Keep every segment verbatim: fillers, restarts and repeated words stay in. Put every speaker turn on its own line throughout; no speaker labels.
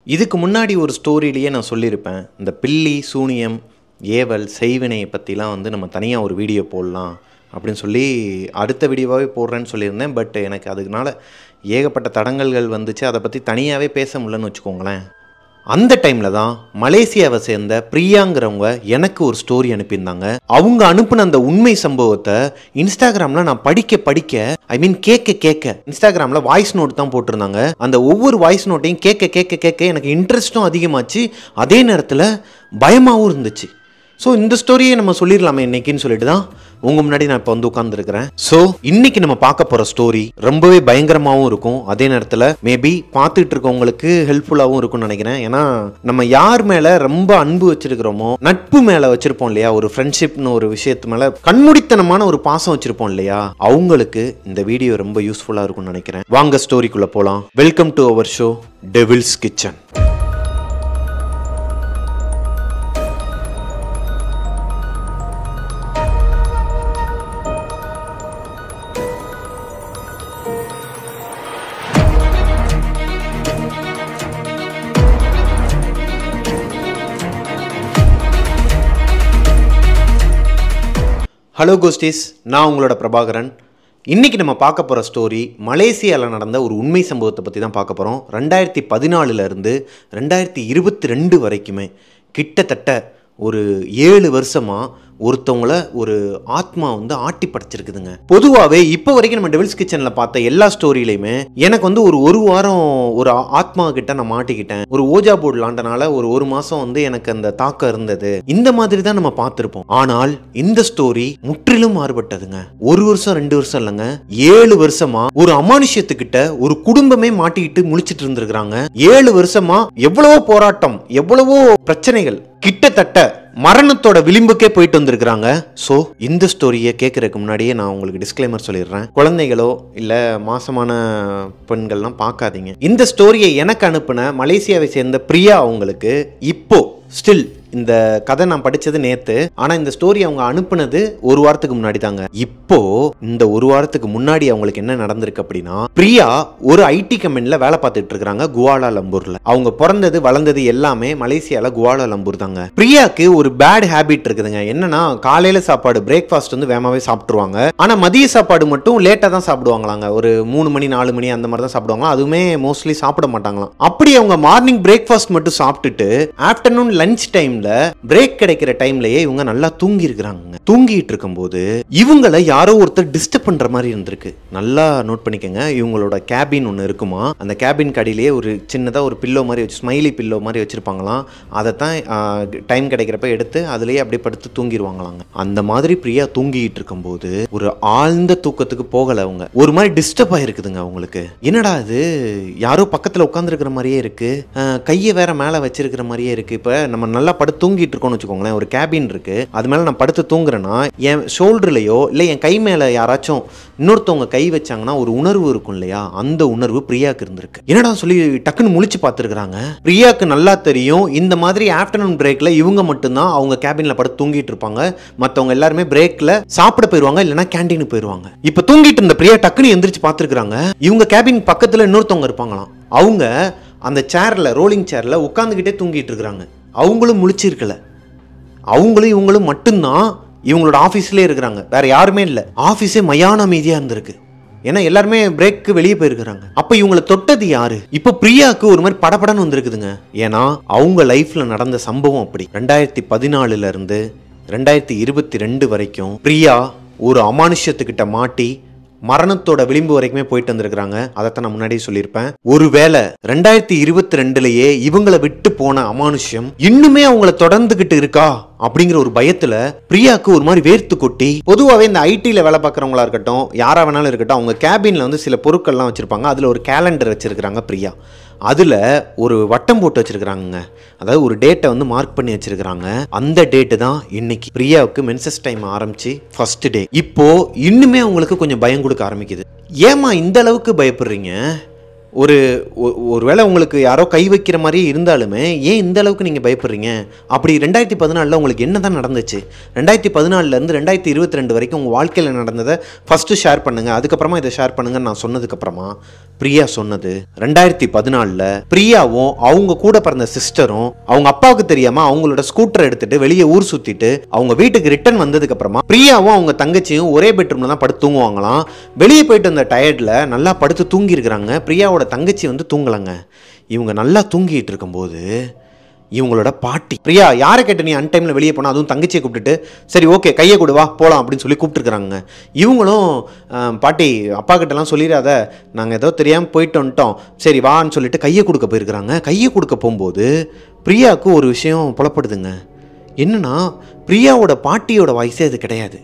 இதுக்கு முன்னாடி ஒரு ஸ்டோரியிலேயே நான் சொல்லியிருப்பேன், இந்த பில்லி சூனியம் ஏவல் செய்வினையை பற்றிலாம் வந்து நம்ம தனியாக ஒரு வீடியோ போடலாம் அப்படின்னு சொல்லி அடுத்த வீடியோவாகவே போடுறேன்னு சொல்லியிருந்தேன். பட் எனக்கு அதுக்குனால ஏகப்பட்ட தடங்கல்கள் வந்துச்சு. அதை பற்றி தனியாகவே பேச முடியலன்னு வச்சுக்கோங்களேன். அந்த டைமில் தான் மலேசியாவை சேர்ந்த பிரியாங்கிறவங்க எனக்கு ஒரு ஸ்டோரி அனுப்பியிருந்தாங்க. அவங்க அனுப்பின அந்த உண்மை சம்பவத்தை இன்ஸ்டாகிராமில் நான் படிக்க படிக்க ஐ மீன் கேட்க கேட்க இன்ஸ்டாகிராமில் வாய்ஸ் நோட் தான் போட்டிருந்தாங்க. அந்த ஒவ்வொரு வாய்ஸ் நோட்டையும் கேட்க கேட்க கேட்க எனக்கு இன்ட்ரெஸ்ட்டும் அதிகமாச்சு, அதே நேரத்தில் பயமாகவும் இருந்துச்சு. ஸோ இந்த ஸ்டோரியை நம்ம சொல்லிடலாமே இன்னைக்குன்னு சொல்லிட்டு தான் உங்கள் முன்னாடி நான் இப்போ வந்து உட்காந்துருக்கிறேன். ஸோ இன்னைக்கு நம்ம பார்க்க போகிற ஸ்டோரி ரொம்பவே பயங்கரமாகவும் இருக்கும், அதே நேரத்தில் மேபி பார்த்துட்டு இருக்கவங்களுக்கு ஹெல்ப்ஃபுல்லாகவும் இருக்கும்னு நினைக்கிறேன். ஏன்னா நம்ம யார் மேலே ரொம்ப அன்பு வச்சிருக்கிறோமோ, நட்பு மேலே வச்சிருப்போம் இல்லையா, ஒரு ஃப்ரெண்ட்ஷிப்னு ஒரு விஷயத்து மேலே கண்மூடித்தனமான ஒரு பாசம் வச்சிருப்போம் இல்லையா, அவங்களுக்கு இந்த வீடியோ ரொம்ப யூஸ்ஃபுல்லாக இருக்கும்னு நினைக்கிறேன். வாங்க ஸ்டோரிக்குள்ளே போகலாம். Welcome to our show devil's kitchen. Hello ghosties, நான் உங்களோட பிரபாகரன். இன்றைக்கி நம்ம பார்க்க போகிற ஸ்டோரி மலேசியாவில் நடந்த ஒரு உண்மை சம்பவத்தை பற்றி தான் பார்க்க போகிறோம். ரெண்டாயிரத்தி பதினாலுலேருந்து ரெண்டாயிரத்தி இருபத்தி ரெண்டு வரைக்குமே கிட்டத்தட்ட ஒரு ஏழு வருஷமாக ஒருத்தவங்கள ஒரு ஆத்மா வந்து ஆட்டி படைச்சிருக்குதுங்க. பொதுவாகவே இப்போ வரைக்கும் நம்ம டெவில்ஸ் கிச்சனில் பார்த்த எல்லா ஸ்டோரியிலையுமே எனக்கு வந்து ஒரு ஒரு வாரம் ஒரு ஆத்மா கிட்ட நான் மாட்டிக்கிட்டேன், ஒரு ஓஜா போர்டு லாண்டனால ஒரு ஒரு மாதம் வந்து எனக்கு அந்த தாக்கம் இருந்தது, இந்த மாதிரி தான் நம்ம பார்த்துருப்போம். ஆனால் இந்த ஸ்டோரி முற்றிலும் மாறுபட்டதுங்க. ஒரு வருஷம் ரெண்டு வருஷம் இல்லைங்க, ஏழு வருஷமா ஒரு அமானுஷ்யத்துக்கிட்ட ஒரு குடும்பமே மாட்டிக்கிட்டு முழிச்சிட்டு இருந்திருக்கிறாங்க. ஏழு வருஷமா எவ்வளவோ போராட்டம், எவ்வளவோ பிரச்சனைகள், கிட்டத்தட்ட மரணத்தோட விளிம்புக்கே போயிட்டு வந்திருக்கிறாங்க. ஸோ இந்த ஸ்டோரியை கேட்கறதுக்கு முன்னாடியே நான் உங்களுக்கு டிஸ்க்ளைமர் சொல்லிடுறேன், குழந்தைகளோ இல்லை மாசமான பெண்கள்லாம் பார்க்காதீங்க. இந்த ஸ்டோரியை எனக்கு அனுப்பின மலேசியாவை சேர்ந்த பிரியா அவங்களுக்கு இப்போ ஸ்டில் இந்த கதை நான் படிச்சது நேத்து, ஆனா இந்த ஸ்டோரி அவங்க அனுப்புனது ஒரு வாரத்துக்கு முன்னாடி தாங்க. இப்போ இந்த ஒரு வாரத்துக்கு முன்னாடி அவங்களுக்கு என்ன நடந்திருக்கு அப்படின்னா, பிரியா ஒரு ஐடி கம்பெனில வேலை பார்த்துட்டு இருக்காங்க குவாலாலம்பூர்ல. அவங்க பிறந்தது வளர்ந்தது எல்லாமே மலேசியால குவாலாலம்பூர் தாங்க. பிரியாக்கு ஒரு பேட் ஹேபிட் இருக்குதுங்க. என்னன்னா, காலையில சாப்பாடு பிரேக்ஃபாஸ்ட் வந்து வேகமாவே சாப்பிட்டுருவாங்க, ஆனா மதிய சாப்பாடு மட்டும் லேட்டா தான் சாப்பிடுவாங்களாங்க. ஒரு மூணு மணி நாலு மணி அந்த மாதிரி தான் சாப்பிடுவாங்க, அதுவுமே மோஸ்ட்லி சாப்பிட மாட்டாங்களாம். அப்படி அவங்க மார்னிங் பிரேக்ஃபாஸ்ட் மட்டும் சாப்பிட்டுட்டு ஆஃப்டர்நூன் லஞ்ச் டைம் பிரேக் கிடைக்கிற டைம்லயே இவங்க நல்லா தூங்கி இருக்கிறாங்க. தூங்கிட்டு இருக்கும்போது இவங்களை யாரோ ஒருத்தர் டிஸ்டர்ப் பண்ற மாதிரி இருந்திருக்கு. நல்லா நோட் பண்ணிக்கங்க. இவங்களோட கேபின் ஒன்று இருக்குமா, அந்த கேபின் கடியிலேயே ஒரு சின்னதா ஒரு பில்லோ மாதிரி வச்சு, ஸ்மைலி பில்லோ மாதிரி வச்சிருப்பாங்களாம். அதை தான் டைம் கிடைக்கிறப்ப எடுத்து அதுலயே அப்படியே படுத்து தூங்கிடுவாங்களாங்க. அந்த மாதிரி பிரியா தூங்கிட்டு இருக்கும்போது ஒரு ஆழ்ந்த தூக்கத்துக்கு போகல, அவங்க ஒரு மாதிரி டிஸ்டர்ப் ஆயிருக்குதுங்க. அவங்களுக்கு என்னடா இது, யாரோ பக்கத்துல உட்கார்ந்து இருக்கிற மாதிரியே இருக்கு, கையை வேற மேல வச்சிருக்கிற மாதிரியே இருக்கு. இப்ப நம்ம நல்லா படுத்து தூங்கிட்டு இருக்கோம்னு வச்சுக்கோங்களேன், ஒரு கேபின் இருக்கு, அது மேல நான் படுத்து தூங்குறேன்னா என் ஷோல்டர்லயோ இல்லை என் கை மேல யாராச்சும் இன்னொருத்தவங்க கை வச்சாங்கன்னா ஒரு உணர்வு இருக்கும் இல்லையா, அந்த உணர்வு பிரியாக்கு இருந்திருக்கு. என்னடா சொல்லி டக்குன்னு முழிச்சு பார்த்துருக்காங்க. பிரியாக்கு நல்லா தெரியும், இந்த மாதிரி ஆஃப்டர்நூன் பிரேக்ல இவங்க மட்டும்தான் அவங்க கேபின்ல படுத்து தூங்கிட்டு இருப்பாங்க, மற்றவங்க எல்லாருமே பிரேக்ல சாப்பிட போயிருவாங்க, இல்லைன்னா கேண்டீனுக்கு போயிருவாங்க. இப்ப தூங்கிட்டு இருந்த பிரியா டக்குன்னு எந்திரிச்சு பார்த்துருக்காங்க, இவங்க கேபின் பக்கத்துல இன்னொருத்தவங்க இருப்பாங்களாம். அவங்க அந்த சேர்ல, ரோலிங் சேர்ல உட்காந்துக்கிட்டே தூங்கிட்டு இருக்கிறாங்க. அவங்களும் முழிச்சிருக்கல, அவங்களும் இவங்களும் மட்டும்தான் இவங்களோட ஆஃபீஸ்லேயே இருக்கிறாங்க, வேற யாருமே இல்லை. ஆஃபீஸே மயான அமைதியாக இருந்திருக்கு, ஏன்னா எல்லாருமே பிரேக்கு வெளியே போயிருக்கிறாங்க. அப்போ இவங்களை தொட்டது யாரு? இப்போ பிரியாவுக்கு ஒரு மாதிரி படப்படன்னு வந்திருக்குதுங்க. ஏன்னா அவங்க லைஃப்ல நடந்த சம்பவம் அப்படி. ரெண்டாயிரத்தி பதினாலுல இருந்து ரெண்டாயிரத்தி இருபத்தி ரெண்டு வரைக்கும் பிரியா ஒரு அமானுஷ்யத்துக்கிட்ட மாட்டி மரணத்தோட விளிம்பு வரைக்குமே போயிட்டு வந்திருக்கிறாங்க. அதைத்தான் நான் முன்னாடியே சொல்லியிருப்பேன். ஒருவேளை ரெண்டாயிரத்தி இருபத்தி ரெண்டுலயே இவங்களை விட்டு போன அமானுஷ்யம் இன்னுமே அவங்கள தொடர்ந்துகிட்டு இருக்கா அப்படிங்கிற ஒரு பயத்துல பிரியாக்கு ஒரு மாதிரி வேர்த்து கொட்டி, பொதுவாகவே இந்த ஐடியில் வேலை பார்க்குறவங்களா இருக்கட்டும், யாரா வேணாலும் இருக்கட்டும், அவங்க கேபின்ல வந்து சில பொருட்கள்லாம் வச்சிருப்பாங்க. அதுல ஒரு கேலண்டர் வச்சிருக்கிறாங்க பிரியா. அதுல ஒரு வட்டம் போட்டு வச்சிருக்கிறாங்க, அதாவது ஒரு டேட்டை வந்து மார்க் பண்ணி வச்சிருக்கிறாங்க. அந்த டேட்டு தான் இன்னைக்கு பிரியாவுக்கு மென்சஸ் டைம் ஆரம்பிச்சு ஃபர்ஸ்ட் டே. இப்போ இன்னுமே அவங்களுக்கு கொஞ்சம் பயம் கொடுக்க ஆரம்பிக்குது. ஏமா இந்த அளவுக்கு பயப்படுறீங்க? ஒரு ஒருவேளை உங்களுக்கு யாரோ கை வைக்கிற மாதிரியே இருந்தாலுமே ஏன் இந்த அளவுக்கு நீங்கள் பயப்படுறீங்க? அப்படி ரெண்டாயிரத்தி பதினாலில் உங்களுக்கு என்ன தான் நடந்துச்சு? ரெண்டாயிரத்தி பதினாலிலேருந்து ரெண்டாயிரத்தி இருபத்தி ரெண்டு வரைக்கும் உங்கள் வாழ்க்கையில் நடந்ததை ஃபஸ்ட்டு ஷேர் பண்ணுங்கள், அதுக்கப்புறமா இதை ஷேர் பண்ணுங்கன்னு நான் சொன்னதுக்கப்புறமா பிரியா சொன்னது. ரெண்டாயிரத்தி பதினாலுல பிரியாவும் அவங்க கூட பிறந்த சிஸ்டரும் அவங்க அப்பாவுக்கு தெரியாம அவங்களோட ஸ்கூட்டர் எடுத்துட்டு வெளியே ஊர் சுத்திட்டு அவங்க வீட்டுக்கு ரிட்டர்ன் வந்ததுக்கு அப்புறமா பிரியாவும் அவங்க தங்கச்சியும் ஒரே பெட்ரூம்ல தான் படுத்து தூங்குவாங்களாம். வெளியே போயிட்டு வந்த டயர்ட்ல நல்லா படுத்து தூங்கி இருக்கிறாங்க. பிரியாவோட தங்கச்சி வந்து தூங்கலங்க. இவங்க நல்லா தூங்கிட்டு இருக்கும்போது இவங்களோட பாட்டி, பிரியா யாரை கேட்ட நீ அன் டைமில் வெளியே போனால், அதுவும் தங்கச்சியை கூப்பிட்டுட்டு சரி ஓகே கையை கொடு வா போகலாம் அப்படின்னு சொல்லி கூப்பிட்டுருக்குறாங்க. இவங்களும் பாட்டி அப்பா கிட்டலாம் சொல்லிடாத, நாங்கள் ஏதோ தெரியாமல் போயிட்டு வந்துட்டோம், சரி வான்னு சொல்லிட்டு கையை கொடுக்க போயிருக்கிறாங்க. கையை கொடுக்க போகும்போது பிரியாவுக்கு ஒரு விஷயம் புலப்படுதுங்க. என்னன்னா பிரியாவோட பாட்டியோட வாய்ஸே அது கிடையாது.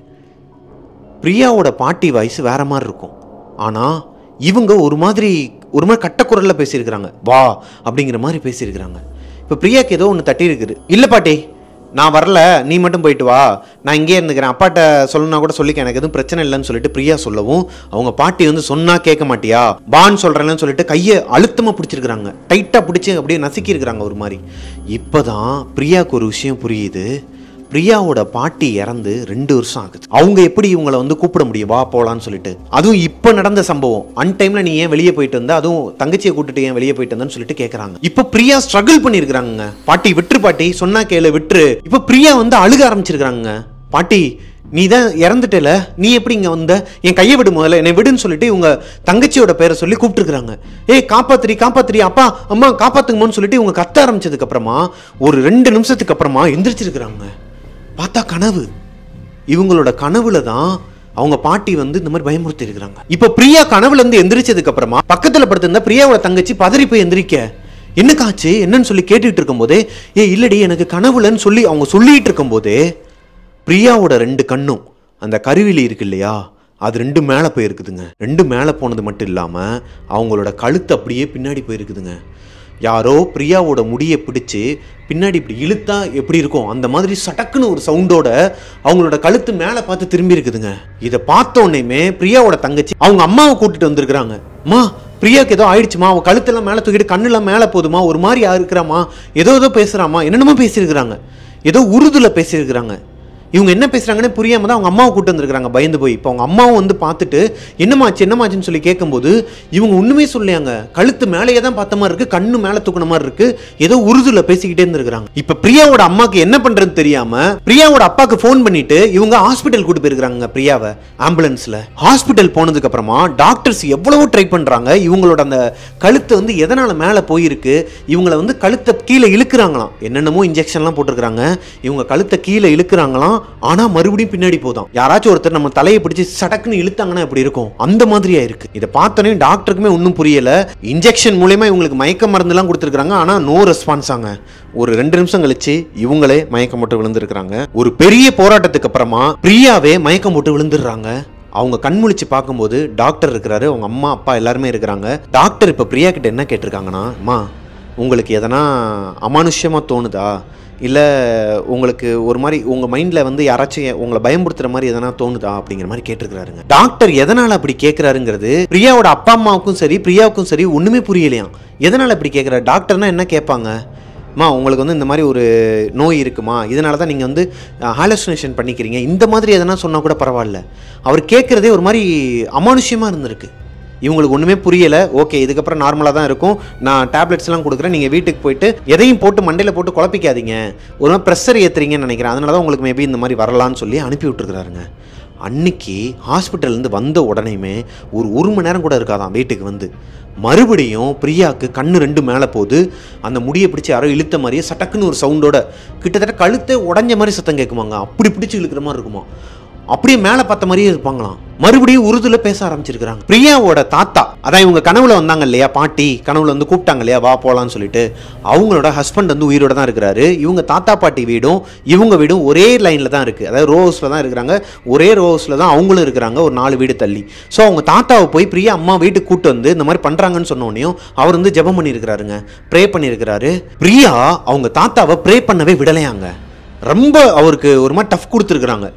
பிரியாவோட பாட்டி வாய்ஸ் வேற மாதிரி இருக்கும். ஆனால் இவங்க ஒரு மாதிரி ஒரு மாதிரி கட்டக்குரலில் பேசியிருக்கிறாங்க, வா அப்படிங்கிற மாதிரி பேசியிருக்கிறாங்க. இப்போ பிரியாக்கு ஏதோ ஒன்று தட்டி இருக்குது. இல்லை பாட்டி நான் வரல, நீ மட்டும் போயிட்டு வா, நான் இங்கே இருந்துக்கிறேன், அப்பாட்ட சொல்லணும்னா கூட சொல்லிக்க, எனக்கு எதுவும் பிரச்சனை இல்லைன்னு சொல்லிட்டு பிரியா சொல்லவும் அவங்க பாட்டி வந்து சொன்னா கேட்க மாட்டியா, வான்னு சொல்கிறேன்னு சொல்லிட்டு கையை அழுத்தமாக பிடிச்சிருக்கிறாங்க. டைட்டாக பிடிச்சி அப்படியே நசுக்கி இருக்கிறாங்க ஒரு மாதிரி. இப்போ தான் பிரியாவுக்கு ஒரு விஷயம் புரியுது. பிரியாவோட பாட்டி இறந்து ரெண்டு வருஷம் ஆகுது. அவங்க எப்படி இவங்களை வந்து கூப்பிட முடியும் வா போலான்னு சொல்லிட்டு? அதுவும் இப்போ நடந்த சம்பவம். அன் டைம்ல நீ ஏன் வெளியே போயிட்டு வந்த, அதுவும் தங்கச்சியை கூட்டிட்டு ஏன் வெளியே போயிட்டு வந்தன்னு சொல்லிட்டு கேட்கறாங்க. இப்போ பிரியா ஸ்ட்ரகிள் பண்ணிருக்காங்க. பாட்டி விட்டுரு பாட்டி, சொன்னா கேளு விட்டுரு. இப்போ பிரியா வந்து அழுக ஆரம்பிச்சிருக்காங்க. பாட்டி நீ தான் இறந்துட்டல, நீ எப்படி இங்க வந்த, என் கையை விடு முதல்ல, என்னை விடுன்னு சொல்லிட்டு இவங்க தங்கச்சியோட பேரை சொல்லி கூப்பிட்டுருக்காங்க. ஏய் காப்பாத்திரி காப்பாத்திரி, அப்பா அம்மா காப்பாத்துங்கன்னு சொல்லிட்டு இவங்க கத்த ஆரம்பிச்சதுக்கு அப்புறமா ஒரு ரெண்டு நிமிஷத்துக்கு அப்புறமா எந்திரிச்சிருக்கிறாங்க. பார்த்தா கனவு. இவங்களோட கனவுல தான் அவங்க பாட்டி வந்து இந்த மாதிரி பயமுறுத்தி இருக்கிறாங்க. இப்ப பிரியா கனவுல இருந்து எந்திரிச்சதுக்கு அப்புறமா பக்கத்துல படுத்திருந்த பிரியாவோட தங்கச்சி பதறி போய் எந்திரிக்க, என்ன காச்சு என்னன்னு சொல்லி கேட்டுட்டு இருக்கும் போதே, ஏ இல்லடி எனக்கு கனவுலன்னு சொல்லி அவங்க சொல்லிட்டு இருக்கும் போதே பிரியாவோட ரெண்டு கண்ணும் அந்த கருவிலி இருக்கு இல்லையா, அது ரெண்டு மேலே போயிருக்குதுங்க. ரெண்டு மேலே போனது மட்டும் இல்லாம அவங்களோட கழுத்து அப்படியே பின்னாடி போயிருக்குதுங்க. யாரோ பிரியாவோட முடியை பிடிச்சு பின்னாடி இப்படி இழுத்தா எப்படி இருக்கும் அந்த மாதிரி சடக்குன்னு ஒரு சவுண்டோட அவங்களோட கழுத்து மேலே பார்த்து திரும்பி இருக்குதுங்க. இதை பார்த்த உடனேயுமே பிரியாவோட தங்கச்சி அவங்க அம்மாவை கூட்டிட்டு வந்திருக்கிறாங்க. அம்மா பிரியாவுக்கு ஏதோ ஆயிடுச்சுமா, அவன் கழுத்தெல்லாம் மேலே தூக்கிட்டு கண்ணெல்லாம் மேலே போதுமா, ஒரு மாதிரி இருக்கிறாமா, ஏதோ ஏதோ பேசுறாமா, என்னென்னமோ பேசியிருக்கிறாங்க, ஏதோ உருதுல பேசியிருக்கிறாங்க. இவங்க என்ன பேசுறாங்கன்னு புரியாம தான் அவங்க அம்மாவை கூட்டு வந்திருக்காங்க பயந்து போய். இப்போ அவங்க அம்மாவும் வந்து பார்த்துட்டு என்னமாச்சு என்னமாச்சுன்னு சொல்லி கேட்கும்போது இவங்க ஒண்ணுமே சொல்லியாங்க. கழுத்து மேலேயே தான் பார்த்த மாதிரி இருக்கு, கண்ணு மேலே தூக்குன மாதிரி இருக்கு, ஏதோ உருதுல பேசிக்கிட்டே இருந்திருக்காங்க. இப்ப பிரியாவோட அம்மாக்கு என்ன பண்றதுன்னு தெரியாம பிரியாவோட அப்பாக்கு போன் பண்ணிட்டு இவங்க ஹாஸ்பிட்டல் கூட்டு போயிருக்காங்க பிரியாவை ஆம்புலன்ஸ்ல. ஹாஸ்பிட்டல் போனதுக்கு அப்புறமா டாக்டர்ஸ் எவ்வளவோ ட்ரை பண்றாங்க. இவங்களோட அந்த கழுத்து வந்து எதனால மேலே போயிருக்கு, இவங்களை வந்து கழுத்தை கீழே இழுக்கிறாங்களாம், என்னென்னமோ இன்ஜெக்ஷன்லாம் போட்டிருக்காங்க, இவங்க கழுத்தை கீழே இழுக்கிறாங்களாம். ஆனா மறுபடியும் பின்னாடி போதான். யாராச்சும் ஒருத்தர் நம்ம தலையை பிடிச்சி சடக்குன்னு இழுத்தாங்கன்னா எப்படி இருக்கும், அந்த மாதிரியா இருக்கு. இதை பார்த்தோன்னே டாக்டருக்குமே ஒன்றும் புரியல. இன்ஜெக்ஷன் மூலமா இவங்களுக்கு மயக்க மருந்துலாம் கொடுத்துருக்காங்க, ஆனா நோ ரெஸ்பான்ஸ் ஆங்க. ஒரு ரெண்டு நிமிஷம் கழிச்சு இவங்களே மயக்கம் போட்டு விழுந்திருக்கிறாங்க. ஒரு பெரிய போராட்டத்துக்கு அப்புறமா பிரியாவே மயக்கம் போட்டு விழுந்துடுறாங்க. அவங்க கண்முழிச்சு பார்க்கும்போது டாக்டர் இருக்கிறாரு, அவங்க அம்மா அப்பா எல்லாருமே இருக்கிறாங்க. டாக்டர் இப்ப பிரியா கிட்ட என்ன கேட்டிருக்காங்கன்னா, அம்மா உங்களுக்கு எதனா அமானுஷ்யமா தோணுதா, இல்லை உங்களுக்கு ஒரு மாதிரி உங்கள் மைண்டில் வந்து யாராச்சும் உங்களை பயமுறுத்துற மாதிரி எதனா தோணுதா அப்படிங்கிற மாதிரி கேட்டிருக்கிறாருங்க. டாக்டர் எதனால் அப்படி கேட்குறாருங்கிறது பிரியாவோட அப்பா அம்மாவுக்கும் சரி பிரியாவுக்கும் சரி ஒன்றுமே புரியலையாம். எதனால் அப்படி கேட்குறாரு டாக்டர்னா என்ன கேட்பாங்க, மா உங்களுக்கு வந்து இந்த மாதிரி ஒரு நோய் இருக்குமா, இதனால தான் நீங்கள் வந்து ஹாலுசினேஷன் பண்ணிக்கிறீங்க, இந்த மாதிரி எதனா சொன்னால் கூட பரவாயில்ல. அவர் கேட்குறதே ஒரு மாதிரி அமானுஷ்யமாக இருந்திருக்கு. இவங்களுக்கு ஒன்றுமே புரியலை. ஓகே இதுக்கப்புறம் நார்மலாக தான் இருக்கும், நான் டேப்லெட்ஸ்லாம் கொடுக்குறேன், நீங்கள் வீட்டுக்கு போயிட்டு எதையும் போட்டு மண்டையில் போட்டு குழப்பிக்காதீங்க, ஒரு மாதிரி ப்ரெஷர் ஏற்றுறீங்கன்னு நினைக்கிறேன், அதனால தான் உங்களுக்கு மேபி இந்த மாதிரி வரலான்னு சொல்லி அனுப்பி விட்டுருக்குறாருங்க. அன்னைக்கு ஹாஸ்பிட்டல்லேருந்து வந்த உடனேயுமே ஒரு ஒரு மணி நேரம் கூட இருக்காதான் வீட்டுக்கு வந்து மறுபடியும் பிரியாவுக்கு கண்ணு ரெண்டு மேலே போகுது. அந்த முடியை பிடிச்சி யாரோ இழுத்த மாதிரியே சட்டக்குன்னு ஒரு சவுண்டோட கிட்டத்தட்ட கழுத்தை உடஞ்ச மாதிரி சத்தம் கேட்குமாங்க, அப்படி பிடிச்சி இழுக்கிற மாதிரி இருக்குமா, அப்படியே மேலே பார்த்த மாதிரியே இருப்பாங்களாம். மறுபடியும் உருதுல பேச ஆரம்பிச்சிருக்காங்க. பிரியாவோட தாத்தா, அதான் இவங்க கனவுல வந்தாங்க இல்லையா, பாட்டி கனவுல வந்து கூப்பிட்டாங்க இல்லையா வா போலான்னு சொல்லிட்டு, அவங்களோட ஹஸ்பண்ட் வந்து உயிரோட தான் இருக்கிறாரு. இவங்க தாத்தா பாட்டி வீடும் இவங்க வீடும் ஒரே லைன்ல தான் இருக்கு, அதாவது ரோ ஹவுஸ்ல தான் இருக்கிறாங்க, ஒரே ரோ ஹவுஸ்ல தான் அவங்களும் இருக்கிறாங்க, ஒரு நாலு வீடு தள்ளி. ஸோ அவங்க தாத்தாவை போய் பிரியா அம்மா வீட்டுக்கு கூட்டு வந்து இந்த மாதிரி பண்றாங்கன்னு சொன்னோடனையும் அவர் வந்து ஜெபம் பண்ணியிருக்கிறாருங்க, ப்ரே பண்ணியிருக்கிறாரு. பிரியா அவங்க தாத்தாவை ப்ரே பண்ணவே விடலையாங்க, ரொம்ப அவருக்கு ஒரு மாதிரி டஃப் கொடுத்துருக்குறாங்க.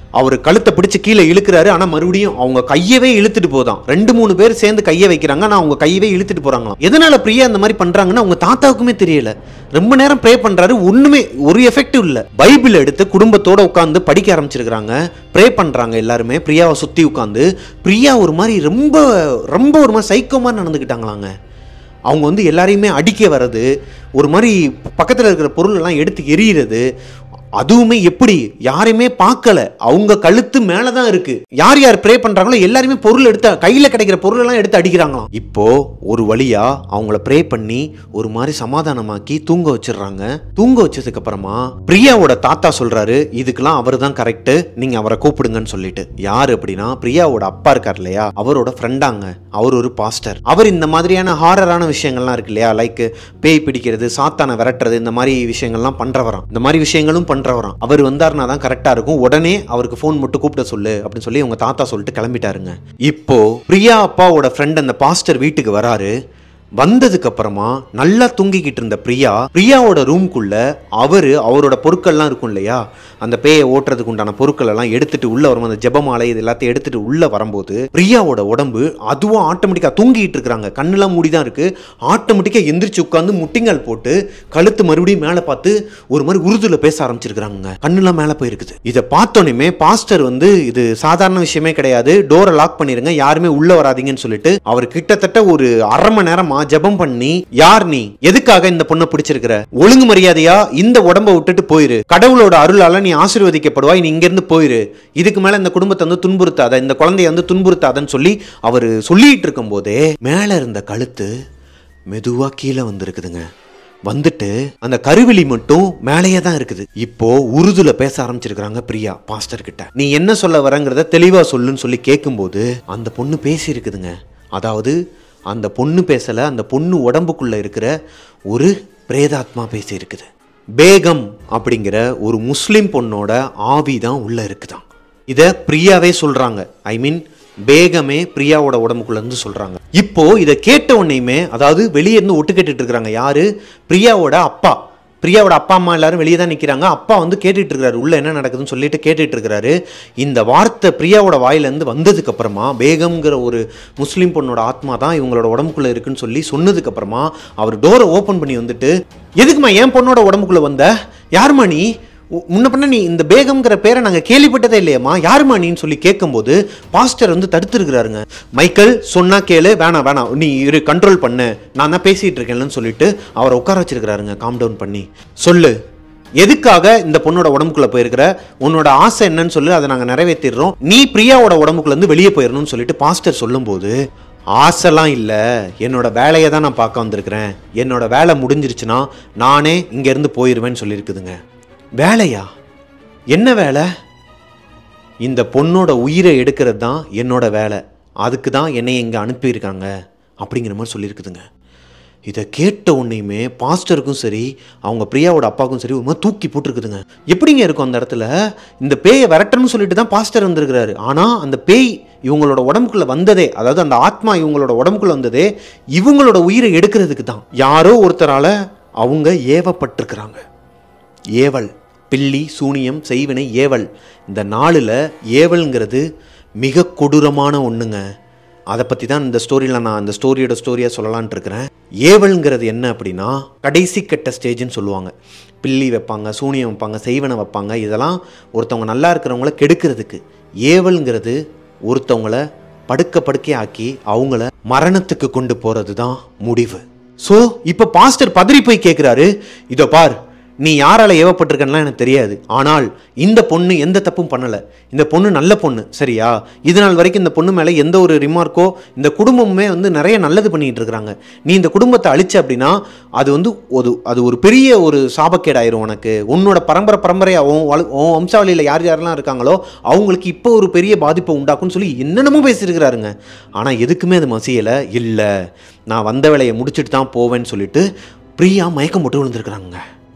அவர் கழுத்தை பிடிச்சு கீழே இழுக்கிறாரு. ஆனா மறுபடியும் அவங்க கையவே இழுத்துட்டு போதான். ரெண்டு மூணு பேர் சேர்ந்து கையை வைக்கிறாங்க. ஆனா அவங்க கையவே இழுத்துட்டு போறாங்களாம். எதனால பிரியா இந்த மாதிரி பண்றாங்கன்னா அவங்க தாத்தாவுக்குமே தெரியல. ரொம்ப நேரம் ப்ரே பண்றாரு, ஒண்ணுமே ஒரு எஃபெக்டிவ் இல்ல. பைபிள் எடுத்து குடும்பத்தோட உட்கார்ந்து படிக்க ஆரம்பிச்சிருக்காங்க, ப்ரே பண்றாங்க எல்லாருமே பிரியாவை சுத்தி உட்கார்ந்து. பிரியா ஒரு மாதிரி ரொம்ப ரொம்ப ஒரு மாதிரி சைக்கோ மாதிரி நடந்துக்கிட்டாங்களாங்க. அவங்க வந்து எல்லாரையுமே அடிக்க வர்றது, ஒரு மாதிரி பக்கத்தில் இருக்கிற பொருள் எல்லாம் எடுத்து எறிகிறது, அதுவுமே எப்படி யாரையுமே பார்க்கல, அவங்க கழுத்து மேலதான் இருக்கு. யார் யார் ப்ரே பண்றாங்களோ எல்லாருமே பொருள் எடுத்து கையில கிடைக்கிற பொருள் எல்லாம் எடுத்து அடிக்கிறாங்களாம். இப்போ ஒரு வழியா அவங்கள ப்ரே பண்ணி ஒரு மாதிரி சமாதானமாக்கி தூங்க வச்சிடறாங்க. தூங்க வச்சதுக்கு அப்புறமா பிரியாவோட தாத்தா சொல்றாரு, இதுக்கெல்லாம் அவர் தான் கரெக்ட், நீங்க அவரை கூப்பிடுங்கன்னு சொல்லிட்டு. யாரு அப்படின்னா பிரியாவோட அப்பா இருக்கார் இல்லையா, அவரோட ஃப்ரெண்டாங்க. அவர் ஒரு பாஸ்டர். அவர் இந்த மாதிரியான ஹாரரான விஷயங்கள்லாம் இருக்கு இல்லையா, லைக் பேய் பிடிக்கிறது, சாத்தானை விரட்டுறது, இந்த மாதிரி விஷயங்கள்லாம் பண்றவராம். இந்த மாதிரி விஷயங்களும் பண்றவராம். அவர் வந்தாருனா தான் கரெக்டா இருக்கும், உடனே அவருக்கு போன் மட்டும் கூப்பிட சொல்லு அப்படின்னு சொல்லி உங்க தாத்தா சொல்லிட்டு கிளம்பிட்டாருங்க. இப்போ பிரியா அப்பாவோட ஃப்ரெண்ட் அந்த பாஸ்டர் வீட்டுக்கு வராரு. வந்ததுக்கு அப்புறமா நல்லா தூங்கிக்கிட்டு இருந்த பிரியா பிரியாவோட ரூம்குள்ள அவரு அவரோட பொருட்கள்லாம் இருக்கும் இல்லையா, அந்த பேயை ஓட்டுறதுக்கு உண்டான பொருட்கள் எல்லாம் எடுத்துட்டு உள்ள வரும், அந்த ஜெபமாலை இது எல்லாத்தையும் எடுத்துட்டு உள்ள வரும்போது பிரியாவோட உடம்பு அதுவும் ஆட்டோமேட்டிக்கா தூங்கிட்டு இருக்காங்க. கண்ணெல்லாம் மூடிதான் இருக்கு. ஆட்டோமேட்டிக்கா எந்திரிச்சு உட்காந்து முட்டிங்கால் போட்டு கழுத்து மறுபடியும் மேல பார்த்து ஒரு மாதிரி உருதுல பேச ஆரம்பிச்சிருக்காங்க. கண்ணெல்லாம் மேல போயிருக்குது. இதை பார்த்தோன்னே பாஸ்டர் வந்து இது சாதாரண விஷயமே கிடையாது, டோரை லாக் பண்ணிருங்க, யாருமே உள்ள வராதீங்கன்னு சொல்லிட்டு அவர் கிட்டத்தட்ட ஒரு அரை மணி நேரமா ஜெபம் பண்ணி, யார் நீ, எதுக்காக இந்த பொண்ணை பிடிச்சிருக்கிற, ஒழுங்கு மரியாதையா இந்த உடம்ப விட்டுட்டு போயிரு, கடவுளோட அருளால நீ ஆசீர்வதிக்கப்படுவாய், நீ இங்க இருந்து போயிரு, இதுக்கு மேல இந்த குடும்பத்தை வந்து துன்புறுத்தாத, இந்த குழந்தைய வந்து துன்புறுத்தாதன்னு சொல்லி அவர் சொல்லிட்டு இருக்கும் போதே மேல இருந்த கழுத்து மெதுவா கீழே வந்திருக்குதுங்க. வந்துட்டு அந்த கருவிழி மட்டும் மேலேயே தான் இருக்குது. இப்போ உருதுல பேச ஆரம்பிச்சிருக்காங்க பிரியா பாஸ்டர் கிட்ட. நீ என்ன சொல்ல வரங்கிறத தெளிவா சொல்லுன்னு சொல்லி கேட்கும்போது அந்த பொண்ணு பேசி இருக்குதுங்க. அதாவது அந்த பொண்ணு பேசல, அந்த பொண்ணு உடம்புக்குள்ள இருக்கிற ஒரு பிரேதாத்மா பேசி இருக்குது. பேகம் அப்படிங்கிற ஒரு முஸ்லிம் பொண்ணோட ஆவி தான் உள்ள இருக்குதான். இத பிரியாவே சொல்றாங்க. ஐ மீன் பேகமே பிரியாவோட உடம்புக்குள்ள இருந்து சொல்றாங்க. இப்போ இதை கேட்ட உடனேயுமே, அதாவது வெளியே இருந்து ஒட்டு கேட்டுட்டு இருக்கிறாங்க. யாரு? பிரியாவோட அப்பா. பிரியாவோட அப்பா அம்மா எல்லாரும் வெளியே தான் நிற்கிறாங்க. அப்பா வந்து கேட்டுட்டு இருக்கிறாரு, உள்ள என்ன நடக்குதுன்னு சொல்லிட்டு கேட்டுட்டு இருக்கிறாரு. இந்த வார்த்தை பிரியாவோட வாயிலேருந்து வந்ததுக்கு அப்புறமா பேகம்ங்கிற ஒரு முஸ்லீம் பொண்ணோட ஆத்மா தான் இவங்களோட உடம்புக்குள்ள இருக்குன்னு சொல்லி சொன்னதுக்கு அப்புறமா அவர் டோரை ஓப்பன் பண்ணி வந்துட்டு, எதுக்குமா என் பொண்ணோட உடம்புக்குள்ள வந்த, யாருமா நீ, முன்ன பண்ண நீ இந்த பேகம்ங்கிற பேரை நாங்கள் கேள்விப்பட்டதே இல்லையம்மா, யாருமா நீன்னு சொல்லி கேட்கும்போது பாஸ்டர் வந்து தடுத்துருக்கிறாருங்க. மைக்கேல் சொன்னா கேளு, வேணாம் வேணாம் நீ இரு, கண்ட்ரோல் பண்ணு, நான் தான் பேசிட்டு இருக்கேன்னு சொல்லிட்டு அவரை உட்கார வச்சிருக்கிறாருங்க. காம் டவுன் பண்ணி, சொல்லு எதுக்காக இந்த பொண்ணோட உடம்புக்குள்ள போயிருக்கிற, உன்னோட ஆசை என்னன்னு சொல்லி அதை நாங்கள் நிறைவேற்றிடுறோம், நீ பிரியாவோட உடம்புக்குள்ள இருந்து வெளியே போயிடணும்னு சொல்லிட்டு பாஸ்டர் சொல்லும்போது, ஆசைலாம் இல்லை, என்னோட வேலையை தான் நான் பார்க்க வந்திருக்கிறேன், என்னோட வேலை முடிஞ்சிருச்சுன்னா நானே இங்கேருந்து போயிடுவேன்னு சொல்லியிருக்குதுங்க. வேலையா? என்ன வேலை? இந்த பொண்ணோட உயிரை எடுக்கிறது தான் என்னோட வேலை, அதுக்கு தான் என்னை இங்கே அனுப்பியிருக்காங்க அப்படிங்கிற மாதிரி சொல்லியிருக்குதுங்க. இதை கேட்ட உடனேயுமே பாஸ்டருக்கும் சரி அவங்க பிரியாவோட அப்பாவுக்கும் சரி ஒரு மாதிரி தூக்கி போட்டுருக்குதுங்க. எப்படிங்க இருக்கும் அந்த இடத்துல? இந்த பேயை விரட்டணும்னு சொல்லிட்டு தான் பாஸ்டர் வந்திருக்கிறாரு. ஆனால் அந்த பேய் இவங்களோட உடம்புக்குள்ள வந்ததே, அதாவது அந்த ஆத்மா இவங்களோட உடம்புக்குள்ள வந்ததே இவங்களோட உயிரை எடுக்கிறதுக்கு தான். யாரோ ஒருத்தரால அவங்க ஏவப்பட்டிருக்கிறாங்க. ஏவல், பில்லி, சூனியம், செய்வினை, ஏவல். இந்த நாளில் ஏவல்ங்கிறது மிக கொடூரமான ஒன்றுங்க. அதை பற்றி தான் இந்த ஸ்டோரியில் நான் அந்த ஸ்டோரியோட ஸ்டோரியாக சொல்லலான்ட்டு இருக்கிறேன். ஏவல்ங்கிறது என்ன அப்படின்னா கடைசி கட்ட ஸ்டேஜ்னு சொல்லுவாங்க. பில்லி வைப்பாங்க, சூனியம் வைப்பாங்க, செய்வனை வைப்பாங்க. இதெல்லாம் ஒருத்தவங்க நல்லா இருக்கிறவங்கள கெடுக்கிறதுக்கு. ஏவல்ங்கிறது ஒருத்தவங்கள படுக்க படுக்கை ஆக்கி அவங்கள மரணத்துக்கு கொண்டு போகிறது தான் முடிவு. ஸோ இப்போ பாஸ்டர் பதறி போய் கேட்குறாரு, இதோ பார், நீ யாரால ஏவப்பட்டிருக்கன்னா எனக்கு தெரியாது, ஆனால் இந்த பொண்ணு எந்த தப்பும் பண்ணலை, இந்த பொண்ணு நல்ல பொண்ணு, சரியா? இது நாள் வரைக்கும் இந்த பொண்ணு மேலே எந்த ஒரு ரிமார்க்கோ, இந்த குடும்பமுமே வந்து நிறைய நல்லது பண்ணிட்டு இருக்கிறாங்க. நீ இந்த குடும்பத்தை அழிச்ச அப்படின்னா அது வந்து ஒரு அது ஒரு பெரிய ஒரு சாபக்கேடாயிரும் உனக்கு. உன்னோட பரம்பரை பரம்பரையாக உன் வம்சாவளியில் யார் யாரெல்லாம் இருக்காங்களோ அவங்களுக்கு இப்போ ஒரு பெரிய பாதிப்பை உண்டாக்குன்னு சொல்லி என்னென்னமோ பேசியிருக்கிறாருங்க. ஆனால் எதுக்குமே அது மசியலை. இல்லை, நான் வந்த வேலையை முடிச்சுட்டு தான் போவேன்னு சொல்லிட்டு பிரியா மயக்கம் போட்டு விழுந்துருக்குறாங்க.